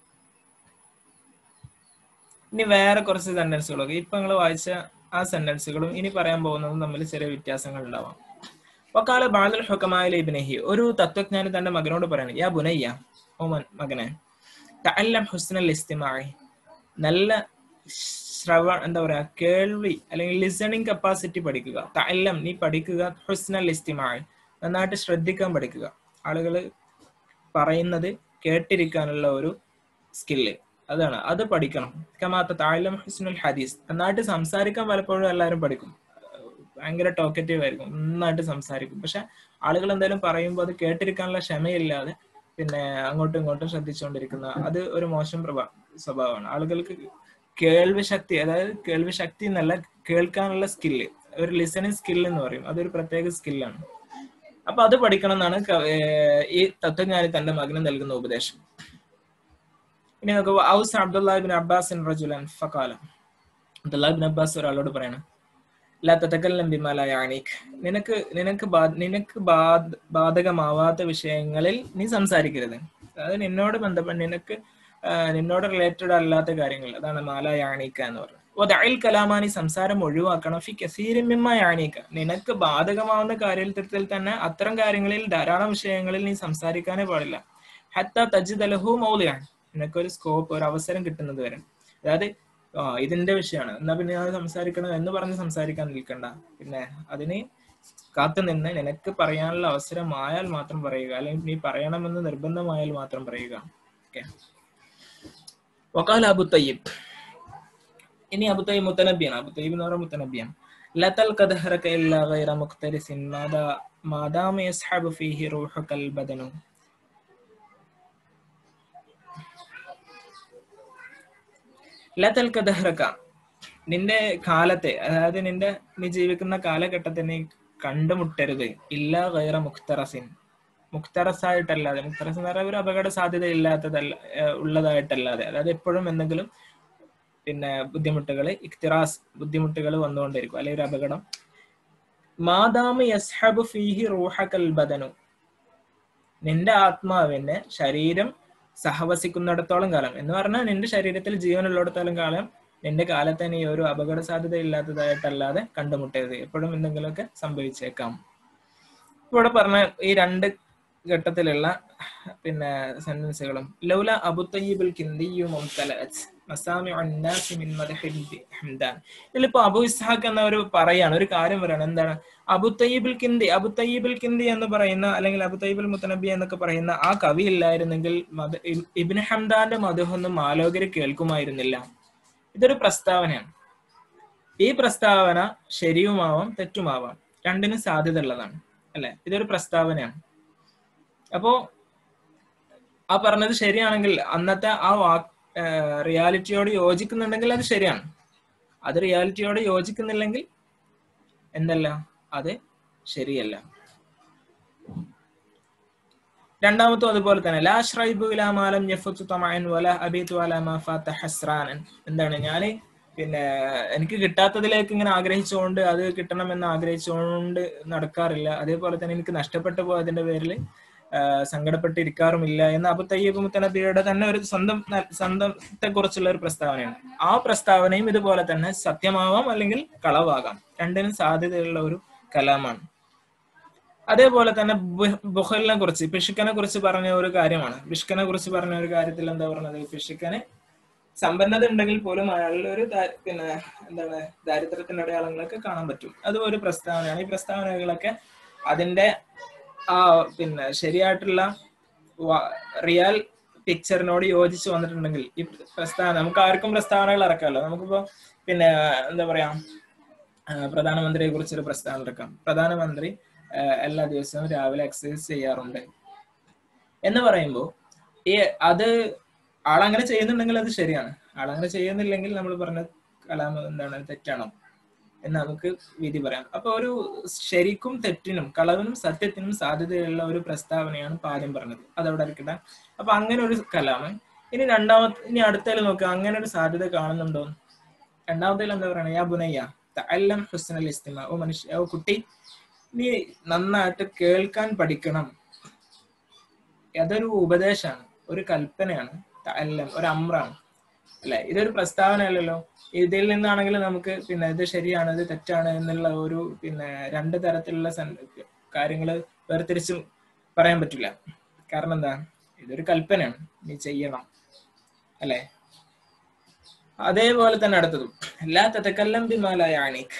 ഇനി വേറെ കുറച്ച് സെന്റൻസുകളൊക്കെ ഇപ്പൊ നിങ്ങൾ വായിച്ച ആ സെന്റൻസുകളും ഇനി പറയാൻ പോകുന്നതും തമ്മിൽ ചെറിയ വ്യത്യാസങ്ങൾ ഉണ്ടാവാം. വഖാല ബഅദുൽ ഹുകമാഇ ലിബ്നിഹി, ഒരു തത്വജ്ഞാനി തന്റെ മകനോട് പറയാണ്, യാ ബുനയ്യ, ഓ മകനെ, തഅല്ലം ഹുസ്നൽ ഇസ്തിമാഇ, നല്ല ശ്രവ എന്താ പറയാ കേൾവി അല്ലെങ്കിൽ ലിസണിങ് കപ്പാസിറ്റി പഠിക്കുക. തഅല്ലം, നീ പഠിക്കുക. ഹുസ്നൽ ഇസ്തിമാഇ, നന്നായിട്ട് ശ്രദ്ധിക്കാൻ പഠിക്കുക. ആളുകൾ പറയുന്നത് കേട്ടിരിക്കാനുള്ള ഒരു സ്കില്ല്, അതാണ്, അത് പഠിക്കണം. കമാ തഅല്ലം ഹുസ്നുൽ ഹദീസ്, നന്നായിട്ട് സംസാരിക്കാൻ പലപ്പോഴും എല്ലാവരും പഠിക്കും, ഭയങ്കര ടോക്കറ്റീവ് ആയിരിക്കും, നന്നായിട്ട് സംസാരിക്കും. പക്ഷെ ആളുകൾ എന്തായാലും പറയുമ്പോൾ അത് കേട്ടിരിക്കാനുള്ള ക്ഷമയില്ലാതെ പിന്നെ അങ്ങോട്ടും ഇങ്ങോട്ടും ശ്രദ്ധിച്ചുകൊണ്ടിരിക്കുന്ന അത് ഒരു മോശം പ്രഭാ സ്വഭാവമാണ്. ആളുകൾക്ക് കേൾവി ശക്തി, അതായത് കേൾവി ശക്തി എന്നല്ല, കേൾക്കാനുള്ള സ്കില്ല്, ഒരു ലിസണിങ് സ്കിൽ എന്ന് പറയും, അതൊരു പ്രത്യേക സ്കില്ലാണ്. അപ്പൊ അത് പഠിക്കണം എന്നാണ് ഈ തത്വജ്ഞാനി തന്റെ മകന് നൽകുന്ന ഉപദേശം. ഇനി നമുക്ക് ഔസ് അബ്ദുല്ലാഹി ഇബ്നു അബ്ബാസ് റജുലൻ ഫഖാല, അബ്ദുല്ലാഹി ഇബ്നു അബ്ബാസ് ഒരാളോട് പറയണം, ലാ തതകല്ലം ബിമാ ലാ യഅനീക്, നിനക്ക് നിനക്ക് നിനക്ക് ബാധകമാവാത്ത വിഷയങ്ങളിൽ നീ സംസാരിക്കരുത്. അതായത് നിന്നോട് ബന്ധപ്പെട്ട് നിനക്ക് നിന്നോട് റിലേറ്റഡ് അല്ലാത്ത കാര്യങ്ങൾ, അതാണ് മാ ലാ യഅനീക എന്ന് പറയുന്നത്. വദഇൽ കലാമാനി, സംസാരം ഒഴിവാക്കണം, ഫി കസീരിൻ മിമ്മാ യഅനീക, നിനക്ക് ബാധകമാവുന്ന കാര്യത്തിൽ തന്നെ അത്തരം കാര്യങ്ങളിൽ ധാരാളം വിഷയങ്ങളിൽ നീ സംസാരിക്കാനേ പാടില്ല. ഹത്താ തജിദ ലഹു മൗളിഅൻ, നിനക്കൊരു സ്കോപ്പ്, ഒരു അവസരം കിട്ടുന്നത് വരെ. അതായത് ആ ഇതിന്റെ വിഷയമാണ് എന്നാ പിന്നെ അത് സംസാരിക്കണം എന്ന് പറഞ്ഞ് സംസാരിക്കാൻ നിൽക്കണ്ട, പിന്നെ അതിന് കാത്തു നിന്ന് നിനക്ക് പറയാനുള്ള അവസരമായാൽ മാത്രം പറയുക, അല്ലെങ്കിൽ നീ പറയണമെന്ന് നിർബന്ധമായാൽ മാത്രം പറയുക. ഓക്കെ. വഖാല അബു തയ്യിബ്, ഇനി അബു തയ്യിബ് മുത്തനബിയാണ്. അബു തയ്യിബ് എന്ന് പറഞ്ഞ മുത്തനബിയാണ്. ലതൽ ഖദഹറക ഇല്ലാ ഗൈറ മുഖ്തരിസിൻ മാദാ മാദാമ യസ്ഹബു ഫീഹി റൂഹുകൽ ബദനു. ലതൽ ഖദഹറക, നിന്റെ കാലത്തെ, അതായത് നിന്റെ നീ ജീവിക്കുന്ന കാലഘട്ടത്തെ നീ കണ്ടുമുട്ടരുത്. ഇല്ലാ ഗൈറ മുഖ്തറസിൻ, മുഖ്തറസായിട്ടല്ലാതെ, മുഖ്തറസ് എന്ന് പറയുന്ന ഒരു അപകട സാധ്യത ഇല്ലാത്തതല്ല ഉള്ളതായിട്ടല്ലാതെ, അതായത് എപ്പോഴും എന്തെങ്കിലും പിന്നെ ബുദ്ധിമുട്ടുകൾ, ഇഖ്തിറാസ് ബുദ്ധിമുട്ടുകൾ വന്നുകൊണ്ടിരിക്കും, അല്ലെങ്കിൽ ഒരു അപകടം. മാദാമ യസ്ഹബു ഫീഹി റൂഹകൽ ബദനു, നിന്റെ ആത്മാവിനെ ശരീരം സഹവസിക്കുന്നിടത്തോളം കാലം, എന്ന് പറഞ്ഞാൽ നിന്റെ ശരീരത്തിൽ ജീവനുള്ളിടത്തോളം കാലം നിന്റെ കാലത്തെ നീ ഒരു അപകട സാധ്യത ഇല്ലാത്തതായിട്ടല്ലാതെ കണ്ടുമുട്ടരുത്, എപ്പോഴും എന്തെങ്കിലുമൊക്കെ സംഭവിച്ചേക്കാം. ഇവിടെ പറഞ്ഞ ഈ രണ്ട് ഘട്ടത്തിലുള്ള പിന്നെ സെന്റൻസുകളും ലൗല അബു തയ്യിബുൽ കിന്ദിയു മുംതലഅത് മസാമിഉൻ നാസി മിൻ മദ്ഹിൽ ഹംദാൻ. ഇതിലിപ്പോ അബു ഇസ്ഹാഖ് എന്ന ഒരു പറയാണ്, ഒരു കാര്യം പറയാണ്. എന്താണ്? അബു തയ്യിബുൽ കിന്ദി, അബു തയ്യിബുൽ കിന്ദി എന്ന് പറയുന്ന, അല്ലെങ്കിൽ അബു തയ്യിബുൽ മുത്തനബി എന്നൊക്കെ പറയുന്ന ആ കവി ഇല്ലായിരുന്നെങ്കിൽ ഇബ്നു ഹംദാന്റെ മദ്ഹൊന്നും ആലോകര് കേൾക്കുമായിരുന്നില്ല. ഇതൊരു പ്രസ്താവനയാണ്. ഈ പ്രസ്താവന ശരിയുമാവാം തെറ്റുമാവാം, രണ്ടിനും സാധ്യത ഉള്ളതാണ്, അല്ലെ? ഇതൊരു പ്രസ്താവനയാണ്. അപ്പോ ആ പറഞ്ഞത് ശരിയാണെങ്കിൽ, അന്നത്തെ ആ വാക്ക് റിയാലിറ്റിയോട് യോജിക്കുന്നുണ്ടെങ്കിൽ അത് ശരിയാണ്. അത് റിയാലിറ്റിയോട് യോജിക്കുന്നില്ലെങ്കിൽ എന്തല്ല, അത് ശരിയല്ല. രണ്ടാമത്തും അതുപോലെ തന്നെ, ലാ അശ്റൈബു ഇലാ മാ ലം യഫുതു തമഅൻ വലാ അബീതു അലാ മാ ഫാത ഹസ്റാനൻ. എന്താണ്, ഞാൻ പിന്നെ എനിക്ക് കിട്ടാത്തതിലേക്ക് ഇങ്ങനെ ആഗ്രഹിച്ചുകൊണ്ട്, അത് കിട്ടണമെന്ന് ആഗ്രഹിച്ചുകൊണ്ട് നടക്കാറില്ല. അതേപോലെ തന്നെ എനിക്ക് നഷ്ടപ്പെട്ടു പോയതിന്റെ പേരിൽ സങ്കടപ്പെട്ടിരിക്കാറുമില്ല എന്ന് അബു തയ്യിബ് മുത്തനബിയുടെ തന്നെ ഒരു സ്വന്തം സ്വന്തത്തെ കുറിച്ചുള്ള ഒരു പ്രസ്താവനയാണ്. ആ പ്രസ്താവനയും ഇതുപോലെ തന്നെ സത്യമാവാം അല്ലെങ്കിൽ കളവാകാം, രണ്ടിനും സാധ്യതയുള്ള ഒരു കലാമാണ്. അതേപോലെ തന്നെ ബുഖലിനെ കുറിച്ച്, പിശുക്കനെ കുറിച്ച് പറഞ്ഞ ഒരു കാര്യമാണ്. പിശുക്കനെ കുറിച്ച് പറഞ്ഞ ഒരു കാര്യത്തിൽ എന്താ പറഞ്ഞത്? പിശുക്കന് സമ്പന്നത ഉണ്ടെങ്കിൽ പോലും അയാളിൽ ഒരു പിന്നെ എന്താണ് ദാരിദ്ര്യത്തിന്റെ അടയാളങ്ങളൊക്കെ കാണാൻ പറ്റും. അതും ഒരു പ്രസ്താവനയാണ്. ഈ പ്രസ്താവനകളൊക്കെ അതിന്റെ ആ പിന്നെ ശരിയായിട്ടുള്ള റിയൽ പിക്ചറിനോട് യോജിച്ച് വന്നിട്ടുണ്ടെങ്കിൽ ഈ പ്രസ്താവന, നമുക്ക് ആർക്കും പ്രസ്താവനകൾ ഇറക്കാമല്ലോ. നമുക്കിപ്പോ പിന്നെ എന്താ പറയാ, പ്രധാനമന്ത്രിയെ കുറിച്ചൊരു പ്രസ്താവന ഇറക്കാം. പ്രധാനമന്ത്രി എല്ലാ ദിവസവും രാവിലെ എക്സസൈസ് ചെയ്യാറുണ്ട് എന്ന് പറയുമ്പോൾ ഈ അത് ആളങ്ങനെ ചെയ്യുന്നുണ്ടെങ്കിൽ അത് ശരിയാണ്. ആളങ്ങനെ ചെയ്യുന്നില്ലെങ്കിൽ നമ്മൾ പറഞ്ഞ കലാം എന്താണ്, തെറ്റാണോ എന്ന് നമുക്ക് വിധി പറയാം. അപ്പൊ ഒരു ശരിക്കും തെറ്റിനും കളവിനും സത്യത്തിനും സാധ്യതയുള്ള ഒരു പ്രസ്താവനയാണ് ആദ്യം പറഞ്ഞത്. അതവിടെ ഇരിക്കട്ടെ. അപ്പൊ അങ്ങനെ ഒരു കലാമ്. ഇനി രണ്ടാമത്തെ, ഇനി അടുത്തതിൽ നോക്കുക, അങ്ങനെ ഒരു സാധ്യത കാണുന്നുണ്ടോ? രണ്ടാമത്തേൽ എന്താ പറയണേ? യാ ബുനയ്യ തഅല്ലം ഹുസ്നൽ ഇസ്തിമാ. ഓ മനുഷ്യ, ഓ കുട്ടി, നീ നന്നായിട്ട് കേൾക്കാൻ പഠിക്കണം. അതൊരു ഉപദേശമാണ്, ഒരു കൽപ്പനയാണ്. തഅല്ലം ഒരു അമ്രാണ്, അല്ലെ? ഇതൊരു പ്രസ്താവന അല്ലല്ലോ. ഇതിൽ നിന്നാണെങ്കിൽ നമുക്ക് പിന്നെ ഇത് ശരിയാണ് ഇത് തെറ്റാണ് എന്നുള്ള ഒരു പിന്നെ രണ്ട് തരത്തിലുള്ള കാര്യങ്ങൾ വേർതിരിച്ച് പറയാൻ പറ്റില്ല. കാരണം എന്താ, ഇതൊരു കൽപ്പനയാണ്, നീ ചെയ്യണം, അല്ലെ? അതേപോലെ തന്നെ അടുത്തതും ലാ തതകല്ലം ബിമാ ലാ യഅനീക്,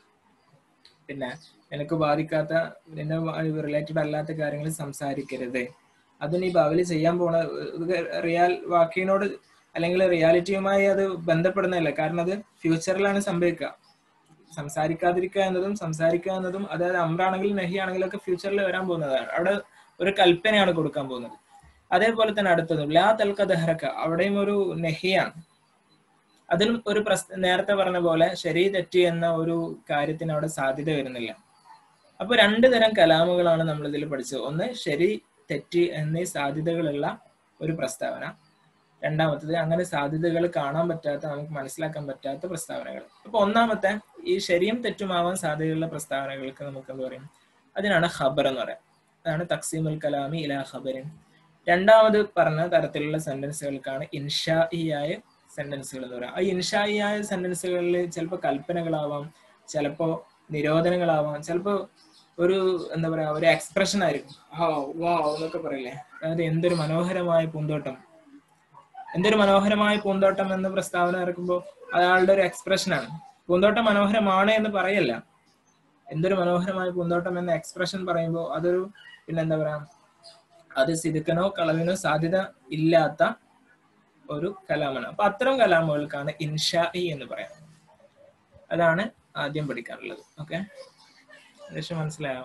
പിന്നെ നിനക്ക് ബാധിക്കാത്ത, നിന്നെ റിലേറ്റഡ് അല്ലാത്ത കാര്യങ്ങൾ സംസാരിക്കരുത്. അത് നീ ഭാവിയിൽ ചെയ്യാൻ പോണ റിയാൽ വാക്കിനോട് അല്ലെങ്കിൽ റിയാലിറ്റിയുമായി അത് ബന്ധപ്പെടുന്നതല്ല. കാരണം അത് ഫ്യൂച്ചറിലാണ് സംഭവിക്കുക. സംസാരിക്കാതിരിക്കുക എന്നതും സംസാരിക്കുക എന്നതും, അതായത് അമ്രാണെങ്കിലും നഹി ആണെങ്കിലും ഒക്കെ ഫ്യൂച്ചറിൽ വരാൻ പോകുന്നതാണ്. അവിടെ ഒരു കൽപ്പനയാണ് കൊടുക്കാൻ പോകുന്നത്. അതേപോലെ തന്നെ അടുത്തതും ലാ തൽക ദഹ്റക, അവിടെയും ഒരു നഹിയാണ്. അതിലും ഒരു പ്രസ് നേരത്തെ പറഞ്ഞ പോലെ ശരി തെറ്റ് എന്ന ഒരു കാര്യത്തിന് അവിടെ സാധ്യത വരുന്നില്ല. അപ്പൊ രണ്ട് തരം കലാമുകളാണ് നമ്മൾ ഇതിൽ പഠിച്ചത്. ഒന്ന് ശരി തെറ്റ് എന്നീ സാധ്യതകളുള്ള ഒരു പ്രസ്താവന, രണ്ടാമത്തത് അങ്ങനെ സാധ്യതകൾ കാണാൻ പറ്റാത്ത, നമുക്ക് മനസ്സിലാക്കാൻ പറ്റാത്ത പ്രസ്താവനകൾ. അപ്പൊ ഒന്നാമത്തെ ഈ ശരിയും തെറ്റുമാവാൻ സാധ്യതയുള്ള പ്രസ്താവനകൾക്ക് നമുക്ക് എന്ത് പറയും? അതിനാണ് ഖബർ എന്ന് പറയാം. അതാണ് തഖ്സീമുൽ കലാമി ഇലാ ഖബറിൻ. രണ്ടാമത് പറഞ്ഞ തരത്തിലുള്ള സെന്റൻസുകൾക്കാണ് ഇൻഷാഇയായ സെന്റൻസുകൾ എന്ന് പറയാം. ആ ഇൻഷാഇയായ സെന്റൻസുകളിൽ ചിലപ്പോൾ കൽപ്പനകളാവാം, ചിലപ്പോൾ നിരോധനങ്ങളാവാം, ചിലപ്പോൾ ഒരു എന്താ പറയാ ഒരു എക്സ്പ്രഷൻ ആയിരിക്കും. ആ വാ എന്നൊക്കെ പറയില്ലേ, അതായത് എന്തൊരു മനോഹരമായ പൂന്തോട്ടം, എന്തൊരു മനോഹരമായ പൂന്തോട്ടം എന്ന പ്രസ്താവന ഇറക്കുമ്പോൾ അയാളുടെ ഒരു എക്സ്പ്രഷനാണ്. പൂന്തോട്ടം മനോഹരമാണ് എന്ന് പറയല്ല, എന്തൊരു മനോഹരമായ പൂന്തോട്ടം എന്ന എക്സ്പ്രഷൻ പറയുമ്പോൾ അതൊരു പിന്നെ എന്താ പറയാ അത് സിദ്ക്കനോ കളവിനോ സാധ്യത ഇല്ലാത്ത ഒരു കലാമാണ്. അപ്പൊ അത്തരം കലാമുകൾക്കാണ് ഇൻഷാഇ എന്ന് പറയാം. അതാണ് ആദ്യം പഠിക്കാനുള്ളത്. ഓക്കെ, ഏകദേശം മനസ്സിലായോ?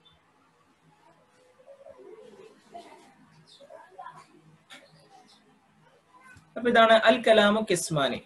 അപ്പൊ ഇതാണ് അൽ കലാമു കിസ്മാനി.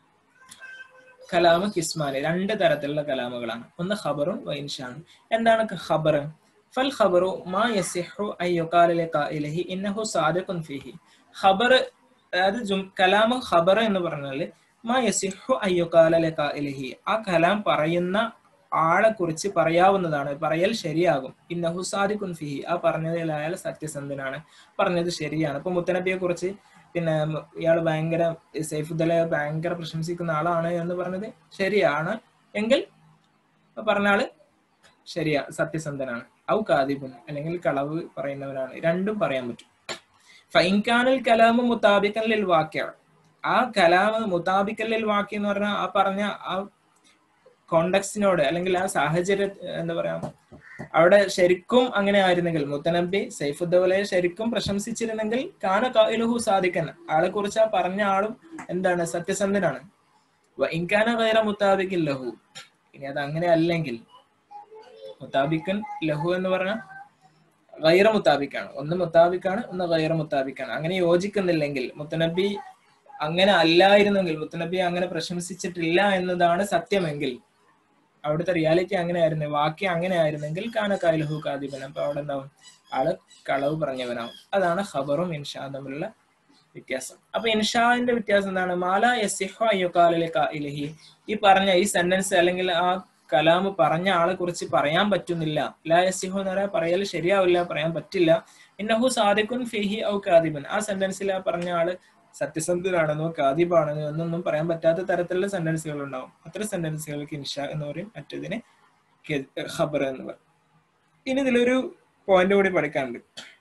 കലാമു കിസ്മാനി രണ്ട് തരത്തിലുള്ള കലാമുകളാണ്. ഒന്ന് ഖബറും ഇൻഷാഉം. എന്താണ് ഖബർ? ഫൽ ഖബറു മാ യസിഹു അൻ യുഖാല ലിഖായിലിഹി ഇന്നഹു സാദിഖുൻ ഫീഹി. ഖബർ അതായത് കലാമു ഖബർ എന്ന് പറഞ്ഞാൽ മാ യസിഹു അൻ യുഖാല ലിഖായിലിഹി, ആ കലാം പറയുന്ന ആളെ കുറിച്ച് പറയാവുന്നതാണ്, പറയൽ ശരിയാകും. ഇന്നഹു സാദിഖുൻ ഫീഹി, ആ പറഞ്ഞതിൽ അയാൾ സത്യസന്ധനാണ്, പറഞ്ഞത് ശരിയാണ്. ഇപ്പൊ മുത്തനബിയെ കുറിച്ച് പിന്നെ ഇയാൾ ഭയങ്കര സൈഫുദ്ദീനെ ഭയങ്കര പ്രശംസിക്കുന്ന ആളാണ് എന്ന് പറഞ്ഞത് ശരിയാണ് എങ്കിൽ പറഞ്ഞ ആള് ശരിയാ സത്യസന്ധനാണ്. ഔ കാദിബുൻ, അല്ലെങ്കിൽ കളവ് പറയുന്നവനാണ്, രണ്ടും പറയാൻ പറ്റും. ഫൈൻകാനൽ കലാമു മുതാബിഖൻ ലിൽ വാഖിഅ, ആ കലാമ് മുതാബിഖൻ ലിൽ വാഖിഅ എന്ന് പറഞ്ഞാൽ ആ പറഞ്ഞ ആ കോണ്ടക്സ്റ്റിനോട് അല്ലെങ്കിൽ ആ സാഹചര്യ എന്താ പറയാ അവിടെ ശരിക്കും അങ്ങനെ ആയിരുന്നെങ്കിൽ, മുത്തനബി സൈഫുദ്ദൗലയെ ശരിക്കും പ്രശംസിച്ചിരുന്നെങ്കിൽ കാന ഖായിലുഹു സാദിഖൻ, ആളെ കുറിച്ച് ആ പറഞ്ഞ ആളും എന്താണ് സത്യസന്ധനാണ്. വഇൻകാന ഗൈറ മുതാബിഖിൻ ലഹു, ഇനി അത് അങ്ങനെ അല്ലെങ്കിൽ, മുതാബിഖൻ ലഹു എന്ന് പറഞ്ഞാൽ ഗൈറ മുതാബിക്കാണ്, ഒന്ന് മുതാബിക്കാണ് ഒന്ന് ഗൈറ മുതാബിക്കാണ്, അങ്ങനെ യോജിക്കുന്നില്ലെങ്കിൽ, മുത്തനബി അങ്ങനെ അല്ലായിരുന്നെങ്കിൽ, മുത്തനബി അങ്ങനെ പ്രശംസിച്ചിട്ടില്ല എന്നതാണ് സത്യമെങ്കിൽ, അവിടുത്തെ റിയാലിറ്റി അങ്ങനെ ആയിരുന്നു, വാക്യം അങ്ങനെ ആയിരുന്നെങ്കിൽ കാന ഖായിലുഹു കാദിബൻ, അപ്പൊ അവിടെ എന്താവും? ആള് കളവ് പറഞ്ഞവനാവും. അതാണ് ഖബറും ഇൻഷാ തമ്മിലുള്ള വ്യത്യാസം. അപ്പൊ ഇൻഷാന്റെ വ്യത്യാസം എന്താണ്? മാല യസിഹു അൻ യുഖാല ലിഖായിലിഹി, ഈ പറഞ്ഞ ഈ സെന്റൻസ് അല്ലെങ്കിൽ ആ കലാമ് പറഞ്ഞ ആളെ കുറിച്ച് പറയാൻ പറ്റുന്നില്ല. ലാ യസിഹു എന്ന് പറയാൻ പറയൽ ശരിയാവില്ല, പറയാൻ പറ്റില്ല. ഇന്നഹു സാദിഖുൻ ഫീഹി ഔ കാദിബൻ, ആ സെന്റൻസിൽ ആ പറഞ്ഞ ആള് സത്യസന്ധനാണെന്നോ കാദിബാണെന്നോ എന്നൊന്നും പറയാൻ പറ്റാത്ത തരത്തിലുള്ള സെന്റൻസുകൾ ഉണ്ടാവും. അത്തരം സെന്റൻസുകൾക്ക് ഇൻഷാ എന്ന് പറയും, മറ്റേതിന് ഖബർ എന്ന് പറയും. ഇനി ഇതിലൊരു പോയിന്റ് കൂടി പഠിക്കാനുണ്ട്,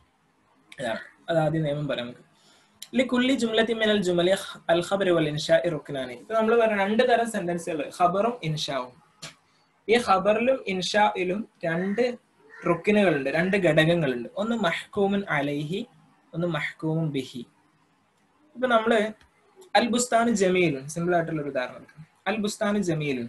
അത് ആദ്യം നിയമം പറയാം നമുക്ക്. ലികുല്ലി ജുംലത്തിൻ മിനൽ ജുമലി അൽ ഖബർ വൽ ഇൻഷാഇ റുക്നാനി. ഇപ്പൊ നമ്മൾ പറഞ്ഞ രണ്ട് തരം സെന്റൻസുകൾ, ഖബറും ഇൻഷാവും. ഈ ഖബറിലും ഇൻഷായിലും രണ്ട് റുക്കിനുകളുണ്ട്, രണ്ട് ഘടകങ്ങളുണ്ട്. ഒന്ന് മഹ്കൂമുൻ അലൈഹി, ഒന്ന് മഹ്കൂമുൻ ബിഹി. ഇപ്പൊ നമ്മള് അൽ ബുസ്താൻ ജമീലുൻ, സിമ്പിൾ ആയിട്ടുള്ള ഒരു ഉദാഹരണം, അൽ ബുസ്താൻ ജമീലുൻ,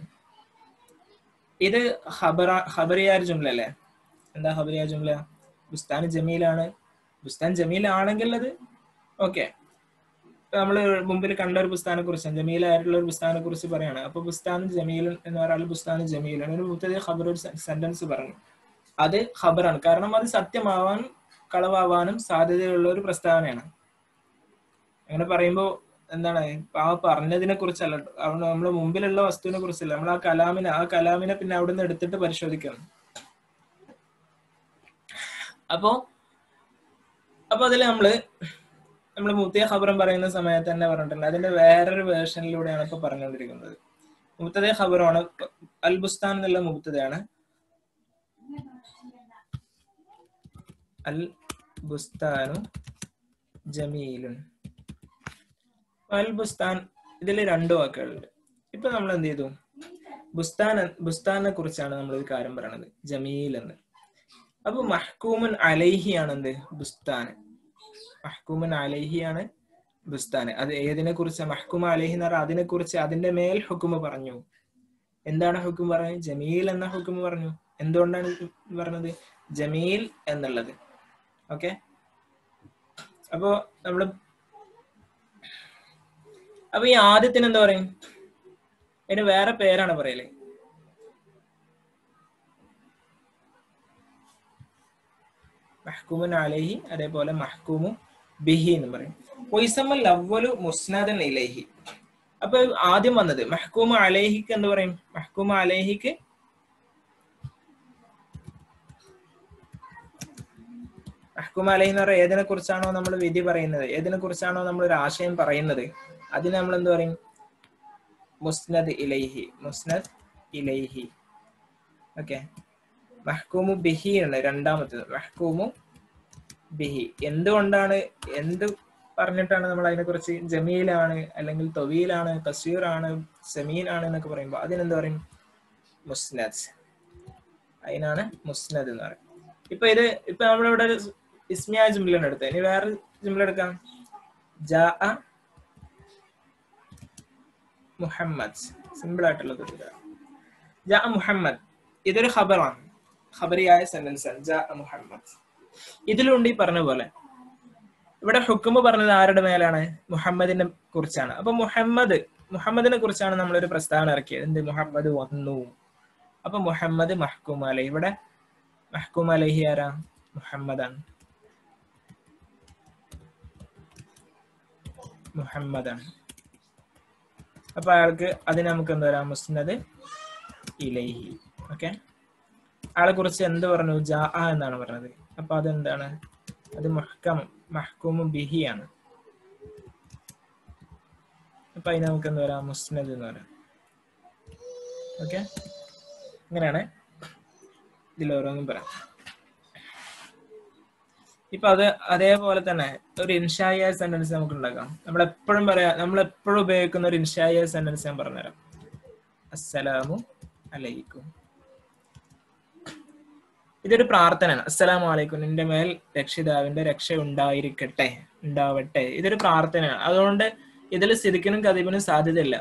ഇത് ഖബറ ഖബറിയാർ ജുംല അല്ലേ? എന്താ ഖബറിയാ ജുംല? ബുസ്താൻ ജമീലാണ്. ബുസ്താൻ ജമീൽ ആണെങ്കിൽ അത് ഓക്കെ. നമ്മള് മുമ്പിൽ കണ്ട ഒരു ബുസ്താനെ കുറിച്ച്, ജമീലായിട്ടുള്ള ഒരു ബുസ്താനെ കുറിച്ച് പറയാണ്. അപ്പൊ ബുസ്താൻ ജമീലുൻ എന്ന് പറയുന്നത് ബുസ്താൻ ജമീലാണ്, ഒരു മുത്തദി ഖബർ ഒരു സെന്റൻസ് പറഞ്ഞു, അത് ഖബറാണ്. കാരണം അത് സത്യമാവാനും കളവാവാനും സാധ്യതയുള്ള ഒരു പ്രസ്താവനയാണ്. അങ്ങനെ പറയുമ്പോ എന്താണ്, ആ പറഞ്ഞതിനെ കുറിച്ചല്ല, നമ്മളെ മുമ്പിലുള്ള വസ്തുവിനെ കുറിച്ചല്ല, നമ്മൾ ആ കലാമിനെ ആ കലാമിനെ പിന്നെ അവിടെ നിന്ന് എടുത്തിട്ട് പരിശോധിക്കണം. അപ്പോ അപ്പൊ അതില് നമ്മള് നമ്മള് മുത്തയ ഖബറും പറയുന്ന സമയത്ത് തന്നെ പറഞ്ഞിട്ടുണ്ട്, അതിന്റെ വേറൊരു വേർഷനിലൂടെയാണ് ഇപ്പൊ പറഞ്ഞുകൊണ്ടിരിക്കുന്നത്. മുബ്തദ ഖബറാണ്, അൽ ബുസ്താൻ എന്നുള്ള മുബ്തദയാണ്, അൽ ബുസ്താനു ജമീലുൻ, അൽ ബുസ്താൻ, ഇതിൽ രണ്ടു വാക്കുകളുണ്ട്. ഇപ്പൊ നമ്മൾ എന്ത് ചെയ്തു? ബുസ്താൻ ബുസ്താനെ കുറിച്ചാണ് നമ്മൾ ഒരു കാര്യം പറയണത്, ജമീൽ എന്ന്. അപ്പൊ മഹ്കൂമുൻ അലൈഹിയാണ് എന്ത്? ബുസ്താൻ. മഹ്കൂമുൻ അലൈഹിയാണ് ബുസ്താൻ. അത് ഏതിനെ കുറിച്ച്? മഹ്കൂമ അലൈഹി എന്ന് പറഞ്ഞാൽ അതിനെ കുറിച്ച്, അതിന്റെ മേൽ ഹുക്കുമ പറഞ്ഞു. എന്താണ് ഹുക്കും പറഞ്ഞത്? ജമീൽ എന്ന ഹുക്കും പറഞ്ഞു. എന്തുകൊണ്ടാണ് പറഞ്ഞത് ജമീൽ എന്നുള്ളത്? ഓക്കെ, അപ്പോ നമ്മള് അപ്പൊ ഈ ആദ്യത്തിന് എന്താ പറയും? അതിന് വേറെ പേരാണ് പറയല്. മഹ്കൂമുൻ അലൈഹി അതേപോലെ മഹ്കൂമു ബിഹി എന്ന് പറയും. വൈസമ്മൽ അവ്വലു മുസ്നദൻ ഇലൈഹി. അപ്പൊ ആദ്യം വന്നത് മഹ്കൂമു അലൈഹിക്ക് എന്ത് പറയും? മഹ്കൂമു അലൈഹിക്ക് മഹ്കൂമു അലൈഹി എന്ന് പറയുന്നത് ഏതിനെ കുറിച്ചാണോ നമ്മൾ വിധി പറയുന്നത്, ഏതിനെ കുറിച്ചാണോ നമ്മൾ ഒരു ആശയം പറയുന്നത്, അതിന് നമ്മൾ എന്ത് പറയും? മുസ്നദ് ഇലൈഹി. മുസ്നദ് ഇലൈഹി. ഓക്കെ. മഹ്കൂമു ബിഹി ആണ് രണ്ടാമത്തേത്. മഹ്കൂമു ബിഹി എന്തുകൊണ്ടാണ്, എന്ത് പറഞ്ഞിട്ടാണ് നമ്മൾ അതിനെക്കുറിച്ച് ജമീലാണ് അല്ലെങ്കിൽ തൊവീലാണ് കസീറാണ് സമീനാണ് എന്നൊക്കെ പറയുമ്പോൾ അതിനെന്ത് പറയും? മുസ്നദ്. അതിനാണ് മുസ്നദ് എന്ന് പറയും. ഇപ്പൊ ഇത് ഇപ്പൊ നമ്മളിവിടെ ഇസ്മിയായ ജുംലയാണ് എടുത്തത്. ഇനി വേറെ ജുംല എടുക്കാം. ജാഅ മുഹമ്മദ്. സിമ്പിൾ ആയിട്ടുള്ളത്. ജാഅ മുഹമ്മദ് ഇതൊരു ഖബറാണ്, ഖബറിയായ സെന്റൻസ് ആണ്. ജാഅ മുഹമ്മദ്. ഇതിലുണ്ട് ഈ പറഞ്ഞ പോലെ ഇവിടെ ഹുക്കുമ് പറഞ്ഞത് ആരുടെ മേലാണ്? മുഹമ്മദിനെ കുറിച്ചാണ്. അപ്പൊ മുഹമ്മദ് മുഹമ്മദിനെ കുറിച്ചാണ് നമ്മളൊരു പ്രസ്താവന ഇറക്കിയത്. എന്ത്? മുഹമ്മദ് വന്നു. അപ്പൊ മുഹമ്മദ് മഹ്കൂം അലൈഹി. ഇവിടെ മഹ്കൂം അലൈഹി ആരാ? മുഹമ്മദാണ്. മുഹമ്മദാണ്. അപ്പൊ അയാൾക്ക് അതിന് നമുക്ക് എന്താ പറയാ? മുസ്നദ് ഇലൈഹി. ഓക്കെ. ആളെ കുറിച്ച് എന്ത് പറഞ്ഞു? ജാഅ എന്നാണ് പറഞ്ഞത്. അപ്പൊ അതെന്താണ്? അത് മുഹ്കം മഹ്കൂമു ബിഹി ആണ്. അപ്പൊ അതിന് നമുക്ക് എന്താ പറയാ? മുസ്നദ് എന്ന് പറയാം. ഓക്കെ. അങ്ങനെയാണ് ഇതിൽ ഓരോന്നും പറയാം. ഇപ്പൊ അത് അതേപോലെ തന്നെ ഒരു ഇൻഷായ സെന്റൻസ് നമുക്ക് ഉണ്ടാക്കാം. നമ്മൾ എപ്പോഴും പറയാ നമ്മൾ എപ്പോഴും ഉപയോഗിക്കുന്ന ഒരു ഇൻഷായ സെന്റൻസ് ഞാൻ പറഞ്ഞുതരാം. അസ്സലാമു അലൈക്കും. ഇതൊരു പ്രാർത്ഥനയാണ്. അസ്സലാമു അലൈക്കും, നിന്റെ മേൽ രക്ഷിതാവിന്റെ രക്ഷ ഉണ്ടായിരിക്കട്ടെ, ഉണ്ടാവട്ടെ. ഇതൊരു പ്രാർത്ഥനയാണ്. അതുകൊണ്ട് ഇതിൽ സിദ്ദിഖിനും കദീബിനും സാധ്യതയില്ല.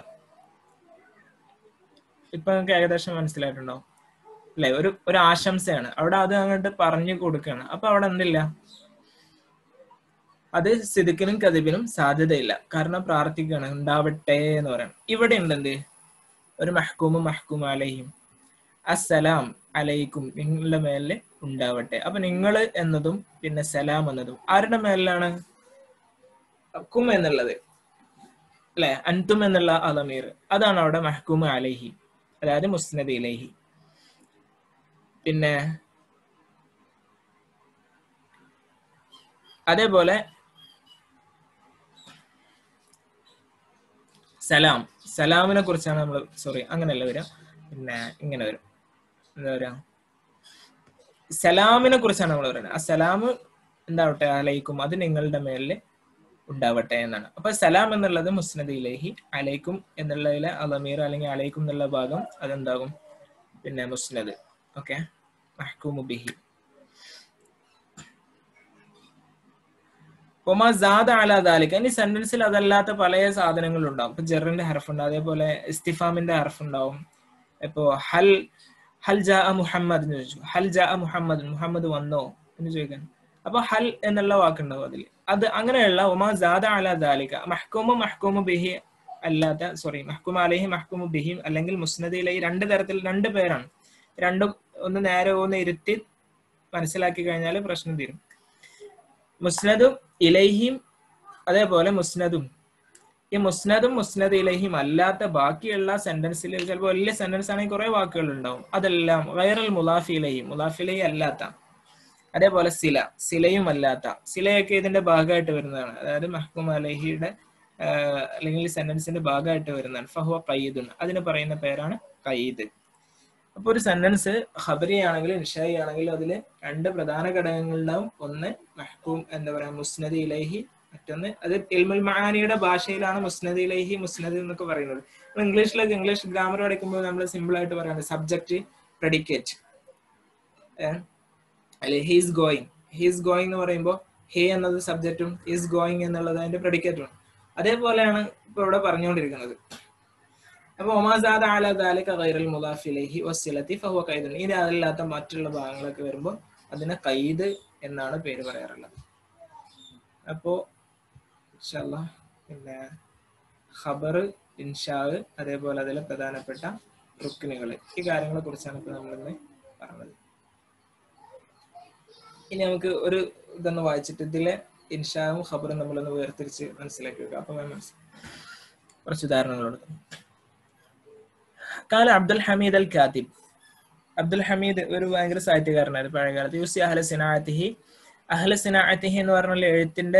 ഇപ്പൊ നിങ്ങൾക്ക് ഏകദേശം മനസ്സിലായിട്ടുണ്ടോ അല്ലെ? ഒരു ഒരു ആശംസയാണ് അവിടെ, അത് അങ്ങോട്ട് പറഞ്ഞു കൊടുക്കുകയാണ്. അപ്പൊ അവിടെ എന്തില്ല? അത് സിദ്ദിഖിനും കദീബിനും സാധ്യതയില്ല. കാരണം പ്രാർത്ഥിക്കുകയാണ്, ഉണ്ടാവട്ടെ എന്ന് പറയണം. ഇവിടെ ഉണ്ട് എന്ത്? ഒരു മഹ്കൂമും മഹ്കൂം അലൈഹിം. അസ്സലാം അലൈക്കും, നിങ്ങളുടെ മേലില് ഉണ്ടാവട്ടെ. അപ്പൊ നിങ്ങൾ എന്നതും പിന്നെ സലാം എന്നതും ആരുടെ മേലിലാണ്? കും എന്നുള്ളത് അല്ലെ, അൻതും എന്നുള്ള അലമീർ, അതാണ് അവിടെ മഹ്കൂം അലൈഹി, അതായത് മുസ്നദ് ഇലൈഹി. പിന്നെ അതേപോലെ സലാം, സലാമിനെ കുറിച്ചാണ് നമ്മൾ, സോറി അങ്ങനെയല്ല വരാം, പിന്നെ ഇങ്ങനെ വരും. എന്താ പറയാ? സലാമിനെ കുറിച്ചാണ് നമ്മൾ പറയുന്നത്. ആ സലാമ് എന്താവട്ടെ? അലൈക്കും, അത് നിങ്ങളുടെ മേലില് ഉണ്ടാവട്ടെ എന്നാണ്. അപ്പൊ സലാം എന്നുള്ളത് മുസ്നദ് ഇലൈഹി, അലൈക്കും എന്നുള്ളതിലെ അലമീർ അല്ലെങ്കിൽ അലൈക്കും എന്നുള്ള ഭാഗം അതെന്താകും? പിന്നെ മുസ്നദ്. ഓക്കെ. മഹ്കൂമു ബിഹി. ഒമാ സാദ അലാ ദാലിക. ഇനി സെന്റൻസിൽ അതല്ലാത്ത പല സാധനങ്ങളും ഉണ്ടാവും. ഇപ്പൊ ജറിന്റെ ഹർഫ് ഉണ്ട്, അതേപോലെ ഇസ്തിഫാമിന്റെ ഹർഫ് ഉണ്ടാവും. ഇപ്പോ ഹൽ ഹൽ ജാ മുഹമ്മദ് എന്ന് ചോദിച്ചു. ഹൽ ജാ മുഹമ്മദ്, മുഹമ്മദ് വന്നോ എന്ന് ചോദിക്കാൻ. അപ്പൊ ഹൽ എന്നുള്ള വാക്കുണ്ടാവും അതിൽ. അത് അങ്ങനെയുള്ള ഒമാ സാദ അലാ ദാലിക, മഹ്കൂമു മഹ്കൂമു ബിഹി അല്ലാത്ത, സോറി മഹ്കൂമു അലൈഹി മഹ്കൂമു ബിഹി അല്ലെങ്കിൽ മുസ്നദ് ഇലൈഹി, രണ്ട് തരത്തിൽ രണ്ട് പേരാണ്. രണ്ടും ഒന്ന് നേരെ ഒന്ന് ഇരുത്തി മനസ്സിലാക്കി കഴിഞ്ഞാൽ പ്രശ്നം തീരും. മുസ്നദും ഇലൈഹിയും അതേപോലെ മുസ്നദും. ഈ മുസ്നദും മുസ്നദ് ഇലൈഹിയും അല്ലാത്ത ബാക്കിയുള്ള സെന്റൻസിൽ ചിലപ്പോൾ വലിയ സെന്റൻസ് ആണെങ്കിൽ കുറെ വാക്കുകൾ ഉണ്ടാവും. അതെല്ലാം ഗൈറൽ മുലാഫി ഇലൈഹി, മുലാഫി ഇലൈഹി അല്ലാത്ത. അതേപോലെ സില, സിലയും അല്ലാത്ത. സിലയൊക്കെ ഇതിന്റെ ഭാഗമായിട്ട് വരുന്നതാണ്. അതായത് മഹ്കൂം അലൈഹിയുടെ അല്ലെങ്കിൽ സെന്റൻസിന്റെ ഭാഗമായിട്ട് വരുന്നതാണ്. ഫഹുവ ഖയ്യിദുൻ, അതിന് പറയുന്ന പേരാണ് ഖയ്യിദ്. അപ്പൊ ഒരു സെന്റൻസ് ഖബരി ആണെങ്കിലും ഇൻഷായി ആണെങ്കിലും അതില് രണ്ട് പ്രധാന ഘടകങ്ങളുണ്ടാവും. ഒന്ന് മഹ്കൂം എന്താ പറയാ? മുസ്നദ് ഇലൈഹി. മറ്റൊന്ന് അത് ഇൽമുൽ മആനിയുടെ ഭാഷയിലാണ് മുസ്നദ് ഇലൈഹി മുസ്നദ് എന്നൊക്കെ പറയുന്നത്. ഇംഗ്ലീഷിലൊക്കെ ഇംഗ്ലീഷ് ഗ്രാമർ പഠിക്കുമ്പോൾ നമ്മൾ സിമ്പിൾ ആയിട്ട് പറയുന്നത് സബ്ജക്റ്റ് പ്രെഡിക്കേറ്റ് അല്ലെ. ഹീസ് ഗോയിങ്, ഹീസ് ഗോയിങ് എന്ന് പറയുമ്പോൾ ഹേ എന്നത് സബ്ജക്റ്റും ഈസ് ഗോയിങ് എന്നുള്ളത് അതിന്റെ പ്രെഡിക്കേറ്റും. അതേപോലെയാണ് ഇപ്പൊ ഇവിടെ പറഞ്ഞുകൊണ്ടിരിക്കുന്നത്. അപ്പൊ ഒമാസാദ അലാ ദാലിക ഗൈറൽ മുദാഫി ഇലൈഹി വസ്സിലതി ഫഹുവ ഖയ്ദുൻ. ഇനി അതല്ലാത്ത മറ്റുള്ള ഭാഗങ്ങളൊക്കെ വരുമ്പോൾ അതിനെ ഖയ്ദ് എന്നാണ് പേര് പറയാറുള്ളത്. അപ്പോ ഇൻഷാ അല്ലാഹ് പിന്നെ ഖബർ, ഇൻഷാ, അതേപോലെ അതിലെ പ്രധാനപ്പെട്ട റുക്നുകൾ, ഈ കാര്യങ്ങളെ കുറിച്ചാണ് ഇപ്പോൾ നമ്മളിന്ന് പറഞ്ഞത്. ഇനി നമുക്ക് ഒരു ഇതൊന്ന് വായിച്ചിട്ട് ഇതിലെ ഇൻഷാവും ഖബറും നമ്മളൊന്ന് വേർതിരിച്ച് മനസ്സിലാക്കി വെക്കാം. അപ്പൊ മനസ്സിലാക്കി കുറച്ച് ഉദാഹരണങ്ങളോട്. കാല അബ്ദുൽ ഹമീദ് അൽ കാത്തിബ്. അബ്ദുൽ ഹമീദ് ഒരു ഭയങ്കര സാഹിത്യകാരനായിരുന്നു പഴയകാലത്ത്. യൂസി അഹ്ല സിനാഅത്തിഹി. അഹ്ല സിനാഅത്തിഹി എന്ന് പറഞ്ഞാൽ എഴുത്തിന്റെ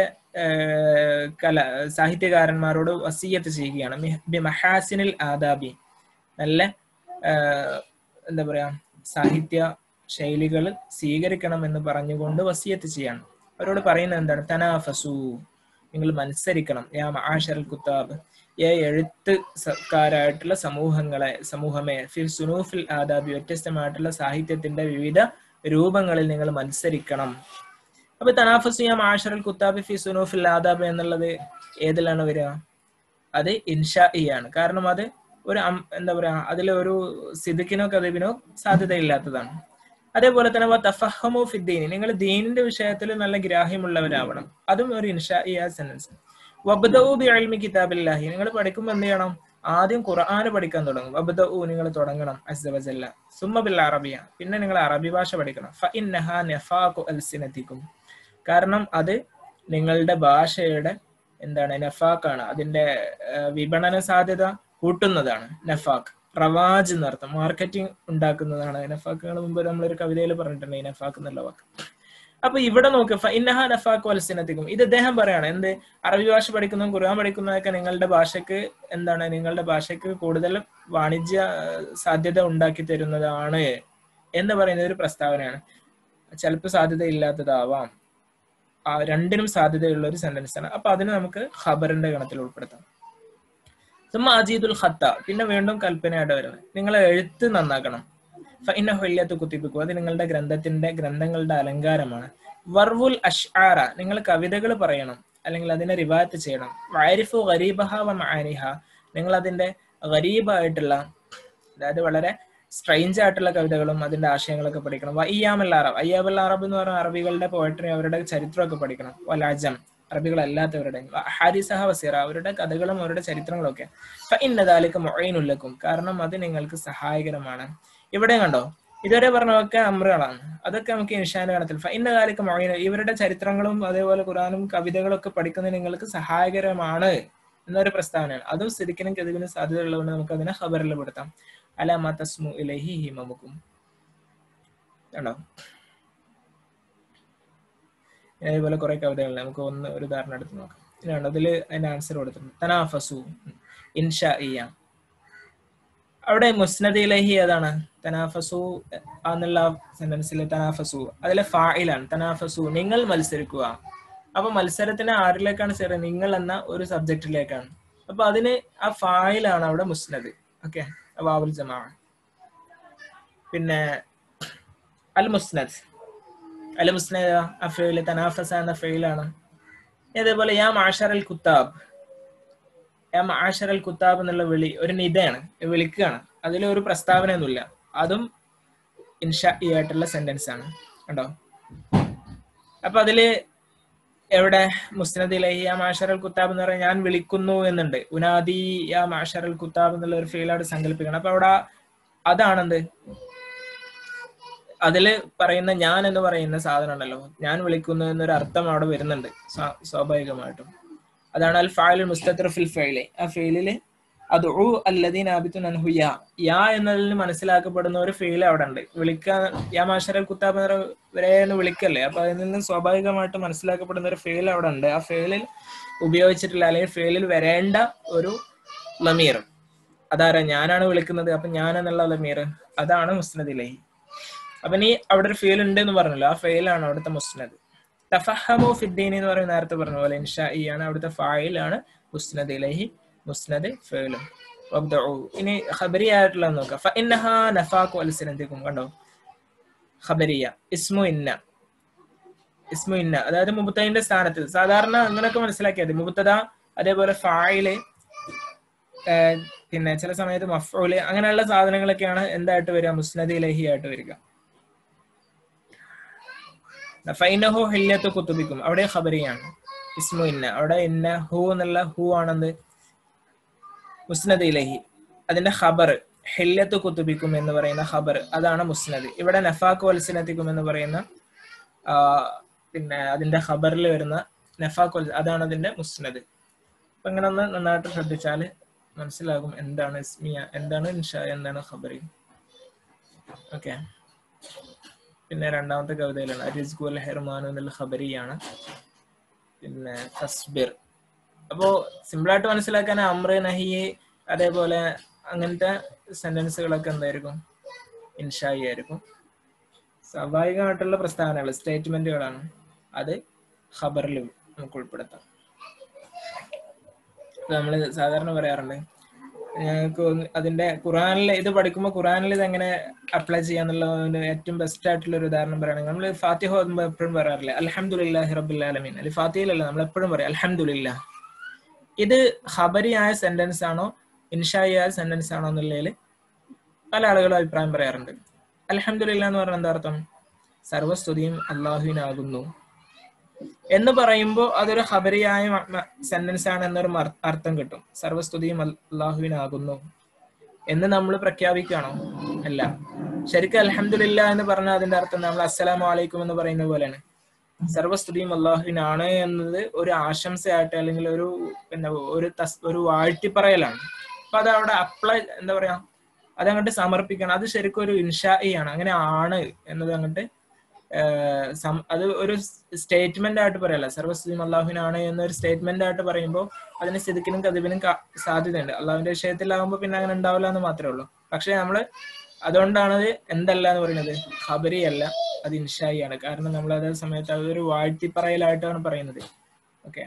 കല സാഹിത്യകാരന്മാരോട് വസിയ്യത്ത് ചെയ്യുകയാണ്. ബി മഹാസിനിൽ ആദാബി, നല്ല എന്താ പറയാ സാഹിത്യ ശൈലികൾ സ്വീകരിക്കണം എന്ന് പറഞ്ഞുകൊണ്ട് വസിയ്യത്ത് ചെയ്യാണ്. അവരോട് പറയുന്നത് എന്താണ്? തനാഫസു, നിങ്ങൾ മത്സരിക്കണം. യാ മആശറൽ കുത്താബ്, ഏ എഴുത്തുകാരായിട്ടുള്ള സമൂഹങ്ങളെ സമൂഹമേ ഫി സുനൂഫിൽ ആദാബി, വ്യത്യസ്തമായിട്ടുള്ള സാഹിത്യത്തിന്റെ വിവിധ രൂപങ്ങളിൽ നിങ്ങൾ മത്സരിക്കണം. അപ്പൊ തനാഫസു യാ മആശറൽ കുത്താബ് ഫി സുനൂഫിൽ ആദാബ് എന്നുള്ളത് ഏതിലാണ് വരിക? അത് ഇൻഷാഇയാണ്. കാരണം അത് ഒരു എന്താ പറയാ അതിലെ ഒരു സിദ്ദിഖിനോ കദീബിനോ സാധ്യതയില്ലാത്തതാണ്. അതേപോലെ തന്നെ തഫഹമു ഫിദ്ദീനി, നിങ്ങൾ ദീനിന്റെ വിഷയത്തിൽ നല്ല ഗ്രാഹ്യമുള്ളവരാവണം. അതും ഒരു ഇൻഷാഇയ സെന്റൻസ്. വബ്ദഉ ബിഇൽമി കിതാബില്ലാഹി, നിങ്ങൾ പഠിക്കുമ്പോൾ എന്ത് ചെയ്യണം? ആദ്യം ഖുർആൻ പഠിക്കാൻ തുടങ്ങും. വബ്ദഉ, നിങ്ങൾ തുടങ്ങണം. അസ്സ വജല്ല. സുമ്മ ബിൽ അറബിയ, പിന്നെ നിങ്ങൾ അറബി ഭാഷ പഠിക്കണം. ഫഇന്നഹാ നഫാഖു അൽസിനതികും, കാരണം അത് നിങ്ങളുടെ ഭാഷയുടെ എന്താണ്? നഫാഖാണ്, അതിന്റെ വിപണന സാധ്യത കൂട്ടുന്നതാണ്. നഫാഖ് റവാജ് എന്നർത്ഥം, മാർക്കറ്റിംഗ് ഉണ്ടാക്കുന്നതാണ്. നഫാഖുകൾ മുമ്പ് നമ്മളൊരു കവിതയിൽ പറഞ്ഞിട്ടുണ്ട് ഈ നഫാഖ് എന്നുള്ള വാക്ക്. അപ്പൊ ഇവിടെ നോക്ക്, ഫഇന്നഹാ നഫാഖു അൽസിനതികും, ഇത് അദ്ദേഹം പറയാണ്. എന്ത്? അറബി ഭാഷ പഠിക്കുന്നതും ഖുർആൻ പഠിക്കുന്നതൊക്കെ നിങ്ങളുടെ ഭാഷക്ക് എന്താണ്? നിങ്ങളുടെ ഭാഷക്ക് കൂടുതൽ വാണിജ്യ സാധ്യത ഉണ്ടാക്കി തരുന്നതാണ് എന്ന് പറയുന്ന ഒരു പ്രസ്താവനയാണ്. ചിലപ്പോൾ സാധ്യത ഇല്ലാത്തതാവാം, രണ്ടിനും സാധ്യതയുള്ള ഒരു സെന്റൻസ് ആണ്. അപ്പൊ അതിന് നമുക്ക് ഖബറിന്റെ ഗണത്തിൽ ഉൾപ്പെടുത്താം. സുമ്മ അജീദുൽ ഖത്ത, പിന്നെ വീണ്ടും കൽപ്പനയായിട്ട് വരുന്നത്, നിങ്ങൾ എഴുത്ത് നന്നാക്കണം. ഫഇന്നഹു ഇല്ലത്തു കുതിബിക്കും, അത് നിങ്ങളുടെ ഗ്രന്ഥത്തിന്റെ ഗ്രന്ഥങ്ങളുടെ അലങ്കാരമാണ്. വർവുൽ അഷ്ആറ, നിങ്ങൾ കവിതകൾ പറയണം അല്ലെങ്കിൽ അതിനെ റിവായത്ത് ചെയ്യണം. വഅരിഫു ഗരീബഹ വ മആനിഹ, നിങ്ങൾ അതിന്റെ ഗരീബായിട്ടുള്ള, അതായത് വളരെ സ്ട്രെയിഞ്ച് ആയിട്ടുള്ള കവിതകളും അതിന്റെ ആശയങ്ങളൊക്കെ പഠിക്കണം. വഇയാമുൽ അറബ്, അയ്യാബുൽ അറബ് എന്ന് പറഞ്ഞ അറബികളുടെ പോയട്രി, അവരുടെ ചരിത്രമൊക്കെ പഠിക്കണം. വലഅജം, അറബികളല്ലാത്തവരുടെ. ഹാരിസഹ വസീറ, അവരുടെ കഥകളും അവരുടെ ചരിത്രങ്ങളും ഒക്കെ. ഫഇന്ന ദാലിക മുഈനുൽ ലക്കും, കാരണം അത് നിങ്ങൾക്ക് സഹായകരമാണ്. ഇവിടെ കണ്ടോ, ഇതുവരെ പറഞ്ഞതൊക്കെ അമ്രുകളാണ്, അതൊക്കെ നമുക്ക് ഇൻഷാന്റെ ഗണത്തിൽ. ഫഇന്ന ദാലിക മുഈൻ, ഇവരുടെ ചരിത്രങ്ങളും അതേപോലെ ഖുർആനും കവിതകളും ഒക്കെ പഠിക്കുന്നത് നിങ്ങൾക്ക് സഹായകരമാണ് എന്നൊരു പ്രസ്താവനയാണ്. അതും സിദ്ദിഖിനും കദീബിനും സാധ്യതയുള്ളതുകൊണ്ട് നമുക്ക് അതിനെ ഖബറിൽ പെടുത്താം. അലാ മാ തസ്മു ഇലൈഹി ഹിമമുക്കും. കണ്ടോ, ഇതേപോലെ കുറെ കവിതകളിൽ നമുക്ക് ഒന്ന് ഒരു ഉദാഹരണം എടുത്ത് നോക്കാം. ഇതാണ് അതിൽ അതിന്റെ ആൻസർ കൊടുത്തിട്ടുണ്ട്. തനാഫസു ഇൻഷാഇയ, അവിടെ മുസ്നദ് ഇലൈഹി ഏതാണ്? തനാഫസു എന്നുള്ള സെന്റൻസിൽ തനാഫസു അതിലെ ഫായിലാണ്. തനാഫസു, നിങ്ങൾ മത്സരിക്കുക. അപ്പൊ മത്സരത്തിന് ആരിലേക്കാണ് ചേരുന്നത്? നിങ്ങൾ എന്ന ഒരു സബ്ജക്റ്റിലേക്കാണ്. അപ്പൊ അതിന് ആ ഫായിലാണ് അവിടെ മുസ്നദ്. ഓക്കെ, വാവുൽ ജമാഅ. പിന്നെ അൽ മുസ്നദ്, അൽ മുസ്നദ് ആ ഫീൽ തനാഫസ എന്ന ഫീലാണ്. അതേപോലെ യാ മഅശറൽ കുത്താബ്, യാ മഅശറൽ കുത്താബ് എന്നുള്ള വിളി ഒരു നിദയാണ്, വിളിക്കുകയാണ്. അതിലൊരു പ്രസ്താവനയൊന്നുമില്ല, അതും ഇൻഷാഇ ആയിട്ടുള്ള സെന്റൻസ് ആണ്. കണ്ടോ, അപ്പൊ അതില് എവിടെ മുസ്നദ് ഇലൈഹി യാ മഅശറൽ കുത്താബ് എന്ന് പറഞ്ഞാൽ ഞാൻ വിളിക്കുന്നു എന്നുണ്ട്. ഉനാദി യാ മഅശറൽ കുത്താബ് എന്നുള്ള ഒരു ഫീലായിട്ട് സങ്കല്പിക്കണം. അപ്പൊ അവിടെ അതാണെന്ത്? അതില് പറയുന്ന ഞാൻ എന്ന് പറയുന്ന സാധനം ഉണ്ടല്ലോ, ഞാൻ വിളിക്കുന്നു എന്നൊരു അർത്ഥം അവിടെ വരുന്നുണ്ട് സ്വാഭാവികമായിട്ടും. അതാണ് അൽ ഫാഇലുൽ മുസ്തതർ ഫിൽ ഫഇലി. ആ ഫീലില് അദ്ഉ അല്ലദീന അബിതുൻ അൻഹു യാ, യാ എന്നതിൽ മനസ്സിലാക്കപ്പെടുന്ന ഒരു ഫീൽ അവിടെ ഉണ്ട്. വിളിക്കാൻ യാ മഅശറൽ കുത്താബ് എന്ന് വിളിക്കല്ലേ, അപ്പൊ അതിൽ നിന്ന് സ്വാഭാവികമായിട്ട് മനസ്സിലാക്കപ്പെടുന്ന ഒരു ഫീൽ അവിടെ ഉണ്ട്. ആ ഫീലിൽ ഉപയോഗിച്ചിട്ടില്ല, അല്ലെങ്കിൽ ഫീലിൽ വരേണ്ട ഒരു ലമീർ അതാരാ? ഞാനാണ് വിളിക്കുന്നത്. അപ്പൊ ഞാൻ എന്നുള്ള ലമീർ അതാണ് മുസ്നദ് ഇലൈഹി. അപ്പൊ നീ അവിടെ ഒരു ഫീൽ ഉണ്ട് എന്ന് പറഞ്ഞല്ലോ, ആ ഫീലാണ് അവിടുത്തെ മുസ്നദ്. തഫഹമു ഫിദ്ദീനി എന്ന് പറയുന്ന നേരത്തെ പറഞ്ഞ പോലെ ഇൻഷാഇ ആണ് അവിടുത്തെ ഫായിലാണ്. മുസ്നദ് ഇലൈഹി മുസ്നദ് ഫീലും. ഇനി ഖബരിയ ആയിട്ടുള്ള നോക്കാം. ഫഇന്നഹാ നഫാഖു അൽസിനതികും. കണ്ടോ, ഖബരിയ ഇസ്മു ഇന്ന, ഇസ്മു ഇന്ന അതായത് മുബ്തദയുടെ സ്ഥാനത്ത്. സാധാരണ അങ്ങനെയൊക്കെ മനസ്സിലാക്കിയത് മുബ്തദ, അതേപോലെ ഫായില്, പിന്നെ ചില സമയത്ത് മഫ്ഊല്, അങ്ങനെയുള്ള സാധനങ്ങളൊക്കെയാണ് എന്തായിട്ട് വരിക? മുസ്നദ് ഇലൈഹി ആയിട്ട് വരിക. ഫൈനഹു ഹില്ലത്തു കുതുബിക്കും, അവിടെ ഖബരിയാണ്. ഇസ്മു ഇന്ന, അവിടെ ഇന്ന ഹു എന്നുള്ള ഹു ആണെന്ന് മുസ്നദ് ഇലൈഹി. അതിന്റെ ഖബർ ഹില്ലത്തു കുതുബിക്കും എന്ന് പറയുന്ന ഖബർ, അതാണ് മുസ്നദ്. ഇവിടെ നഫാഖു അൽസിനതികും എന്ന് പറയുന്ന പിന്നെ അതിന്റെ ഖബറിൽ വരുന്ന നഫാഖുൽ അതാണ് അതിന്റെ മുസ്നദ്. അപ്പൊ ഇങ്ങനെ ഒന്ന് നന്നായിട്ട് ശ്രദ്ധിച്ചാൽ മനസ്സിലാകും എന്താണ് ഇസ്മിയ, എന്താണ് ഇൻഷാ, എന്താണ് ഖബറി. ഓക്കെ. പിന്നെ രണ്ടാമത്തെ കവിതയിലാണ് അരിസ്ഖു അൽ ഹിർമാനു എന്നുള്ള ഖബരിയാണ്. പിന്നെ തസ്ബിർ. അപ്പോ സിമ്പിളായിട്ട് മനസ്സിലാക്കാൻ അമ്ര, നഹി, അതേപോലെ അങ്ങനത്തെ സെന്റൻസുകളൊക്കെ എന്തായിരിക്കും? ഇൻഷായി ആയിരിക്കും. സ്വാഭാവികമായിട്ടുള്ള പ്രസ്താവനകൾ, സ്റ്റേറ്റ്മെന്റുകളാണ്, അത് ഖബറിൽ നമുക്ക് ഉൾപ്പെടുത്താം. നമ്മൾ സാധാരണ പറയാറുണ്ട് ഞങ്ങൾക്ക് അതിന്റെ ഖുറാനിൽ ഇത് പഠിക്കുമ്പോൾ ഖുറാനിൽ ഇത് എങ്ങനെ അപ്ലൈ ചെയ്യാന്നുള്ള ഏറ്റവും ബെസ്റ്റ് ആയിട്ടുള്ള ഒരു ഉദാഹരണം പറയുകയാണെങ്കിൽ നമ്മൾ ഫാത്തിഹ ഓതുമ്പോൾ എപ്പോഴും പറയാറില്ലേ അൽഹംദുലില്ലാഹി റബ്ബിൽ ആലമീൻ. അല്ലെ ഫാത്തിഹയിലല്ല, നമ്മൾ എപ്പോഴും പറയും അൽഹംദുലില്ലാഹ്. ഇത് ഖബരിയായ സെന്റൻസ് ആണോ ഇൻഷായിയായ സെന്റൻസ് ആണോ എന്നുള്ളതിൽ പല ആളുകളും അഭിപ്രായം പറയാറുണ്ട്. അൽഹംദുലില്ലാഹ് എന്ന് പറഞ്ഞാൽ എന്താ അർത്ഥം? സർവസ്തുതിയും അള്ളാഹുവിനാകുന്നു എന്ന് പറയുമ്പോൾ അതൊരു ഖബരിയായ സെന്റൻസ് ആണ് എന്നൊരു അർത്ഥം കിട്ടും. സർവസ്തുതിയും അള്ളാഹുവിനാകുന്നു എന്ന് നമ്മൾ പ്രഖ്യാപിക്കുകയാണോ? അല്ല. ശരിക്കും അൽഹംദുലില്ലാഹ് എന്ന് പറഞ്ഞാൽ അതിന്റെ അർത്ഥം നമ്മൾ അസ്സലാമു അലൈക്കും എന്ന് പറയുന്ന പോലെയാണ്. സർവസ്തുതിയും അള്ളാഹുവിനാണ് എന്നത് ഒരു ആശംസയായിട്ട് അല്ലെങ്കിൽ ഒരു പിന്നെ ഒരു ഒരു വാഴ്ത്തിപ്പറയലാണ്. അപ്പൊ അത് അവിടെ അപ്ലൈ എന്താ പറയാ അതങ്ങോട്ട് സമർപ്പിക്കണം. അത് ശരിക്കും ഒരു ഇൻഷാഇ ആണ്. അങ്ങനെ ആണ് എന്നത് അങ്ങോട്ട് അത് ഒരു സ്റ്റേറ്റ്മെന്റ് ആയിട്ട് പറയല്ല. സർവസ്തുതിയും അള്ളാഹുവിനാണ് എന്നൊരു സ്റ്റേറ്റ്മെന്റ് ആയിട്ട് പറയുമ്പോൾ അതിന് സിദ്ക്കിനും കദിബിനും സാധ്യതയുണ്ട്. അള്ളാഹുവിന്റെ വിഷയത്തിലാകുമ്പോൾ പിന്നെ അങ്ങനെ ഉണ്ടാവില്ല എന്ന് മാത്രമേ ഉള്ളൂ. പക്ഷെ നമ്മള് അതുകൊണ്ടാണ് എന്തല്ല എന്ന് പറയുന്നത്, ഖബരി അല്ല, അത് ഇൻഷായി ആണ്. കാരണം നമ്മൾ അതേ സമയത്ത് അതൊരു വാഴ്ത്തിപ്പറയലായിട്ടാണ് പറയുന്നത്. ഓക്കെ.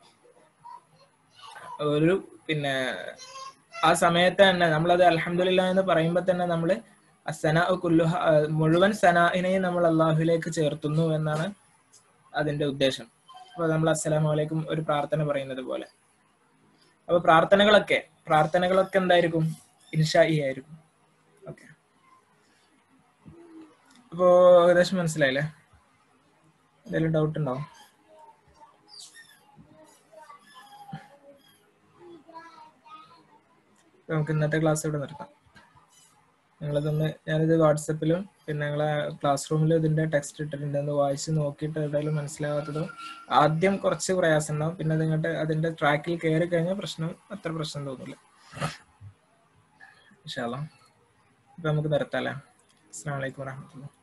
ഒരു പിന്നെ ആ സമയത്ത് തന്നെ നമ്മളത് അൽഹംദുലില്ലാഹ് എന്ന് പറയുമ്പോൾ തന്നെ നമ്മള് സനാ കുല്ലുഹ മുഴുവൻ സനാഇനെയും നമ്മൾ അള്ളാഹുവിലേക്ക് ചേർത്തുന്നു എന്നാണ് അതിന്റെ ഉദ്ദേശം. അപ്പൊ നമ്മൾ അസ്സലാമു അലൈക്കും ഒരു പ്രാർത്ഥന പറയുന്നത് പോലെ. അപ്പൊ പ്രാർത്ഥനകളൊക്കെ പ്രാർത്ഥനകളൊക്കെ എന്തായിരിക്കും? ഇൻഷാഇ ആയിരിക്കും. ഓക്കെ. അപ്പോ ഏകദേശം മനസ്സിലായില്ലേ? എന്തെങ്കിലും ഡൗട്ട് ഉണ്ടോ? നമുക്ക് ഇന്നത്തെ ക്ലാസ് ഇവിടെ നിർത്താം. നിങ്ങളിതൊന്ന് ഞാനിത് വാട്സപ്പിലും പിന്നെ ഞങ്ങളെ ക്ലാസ് റൂമിലും ഇതിന്റെ ടെക്സ്റ്റ് ഇട്ടിട്ടുണ്ട്. ഒന്ന് വായിച്ച് നോക്കിയിട്ട് എവിടെയെങ്കിലും മനസ്സിലാവാത്തതോ ആദ്യം കുറച്ച് പ്രയാസം ഉണ്ടാവും, പിന്നെ നിങ്ങളുടെ അതിന്റെ ട്രാക്കിൽ കയറി കഴിഞ്ഞാൽ പ്രശ്നം അത്ര പ്രശ്നം തോന്നില്ല. ഇൻഷാ അല്ലാഹ്. ഇപ്പൊ നമുക്ക് നിർത്താല്ലേ. അസ്സലാമു അലൈക്കും വറഹ്മത്തുള്ളാഹി.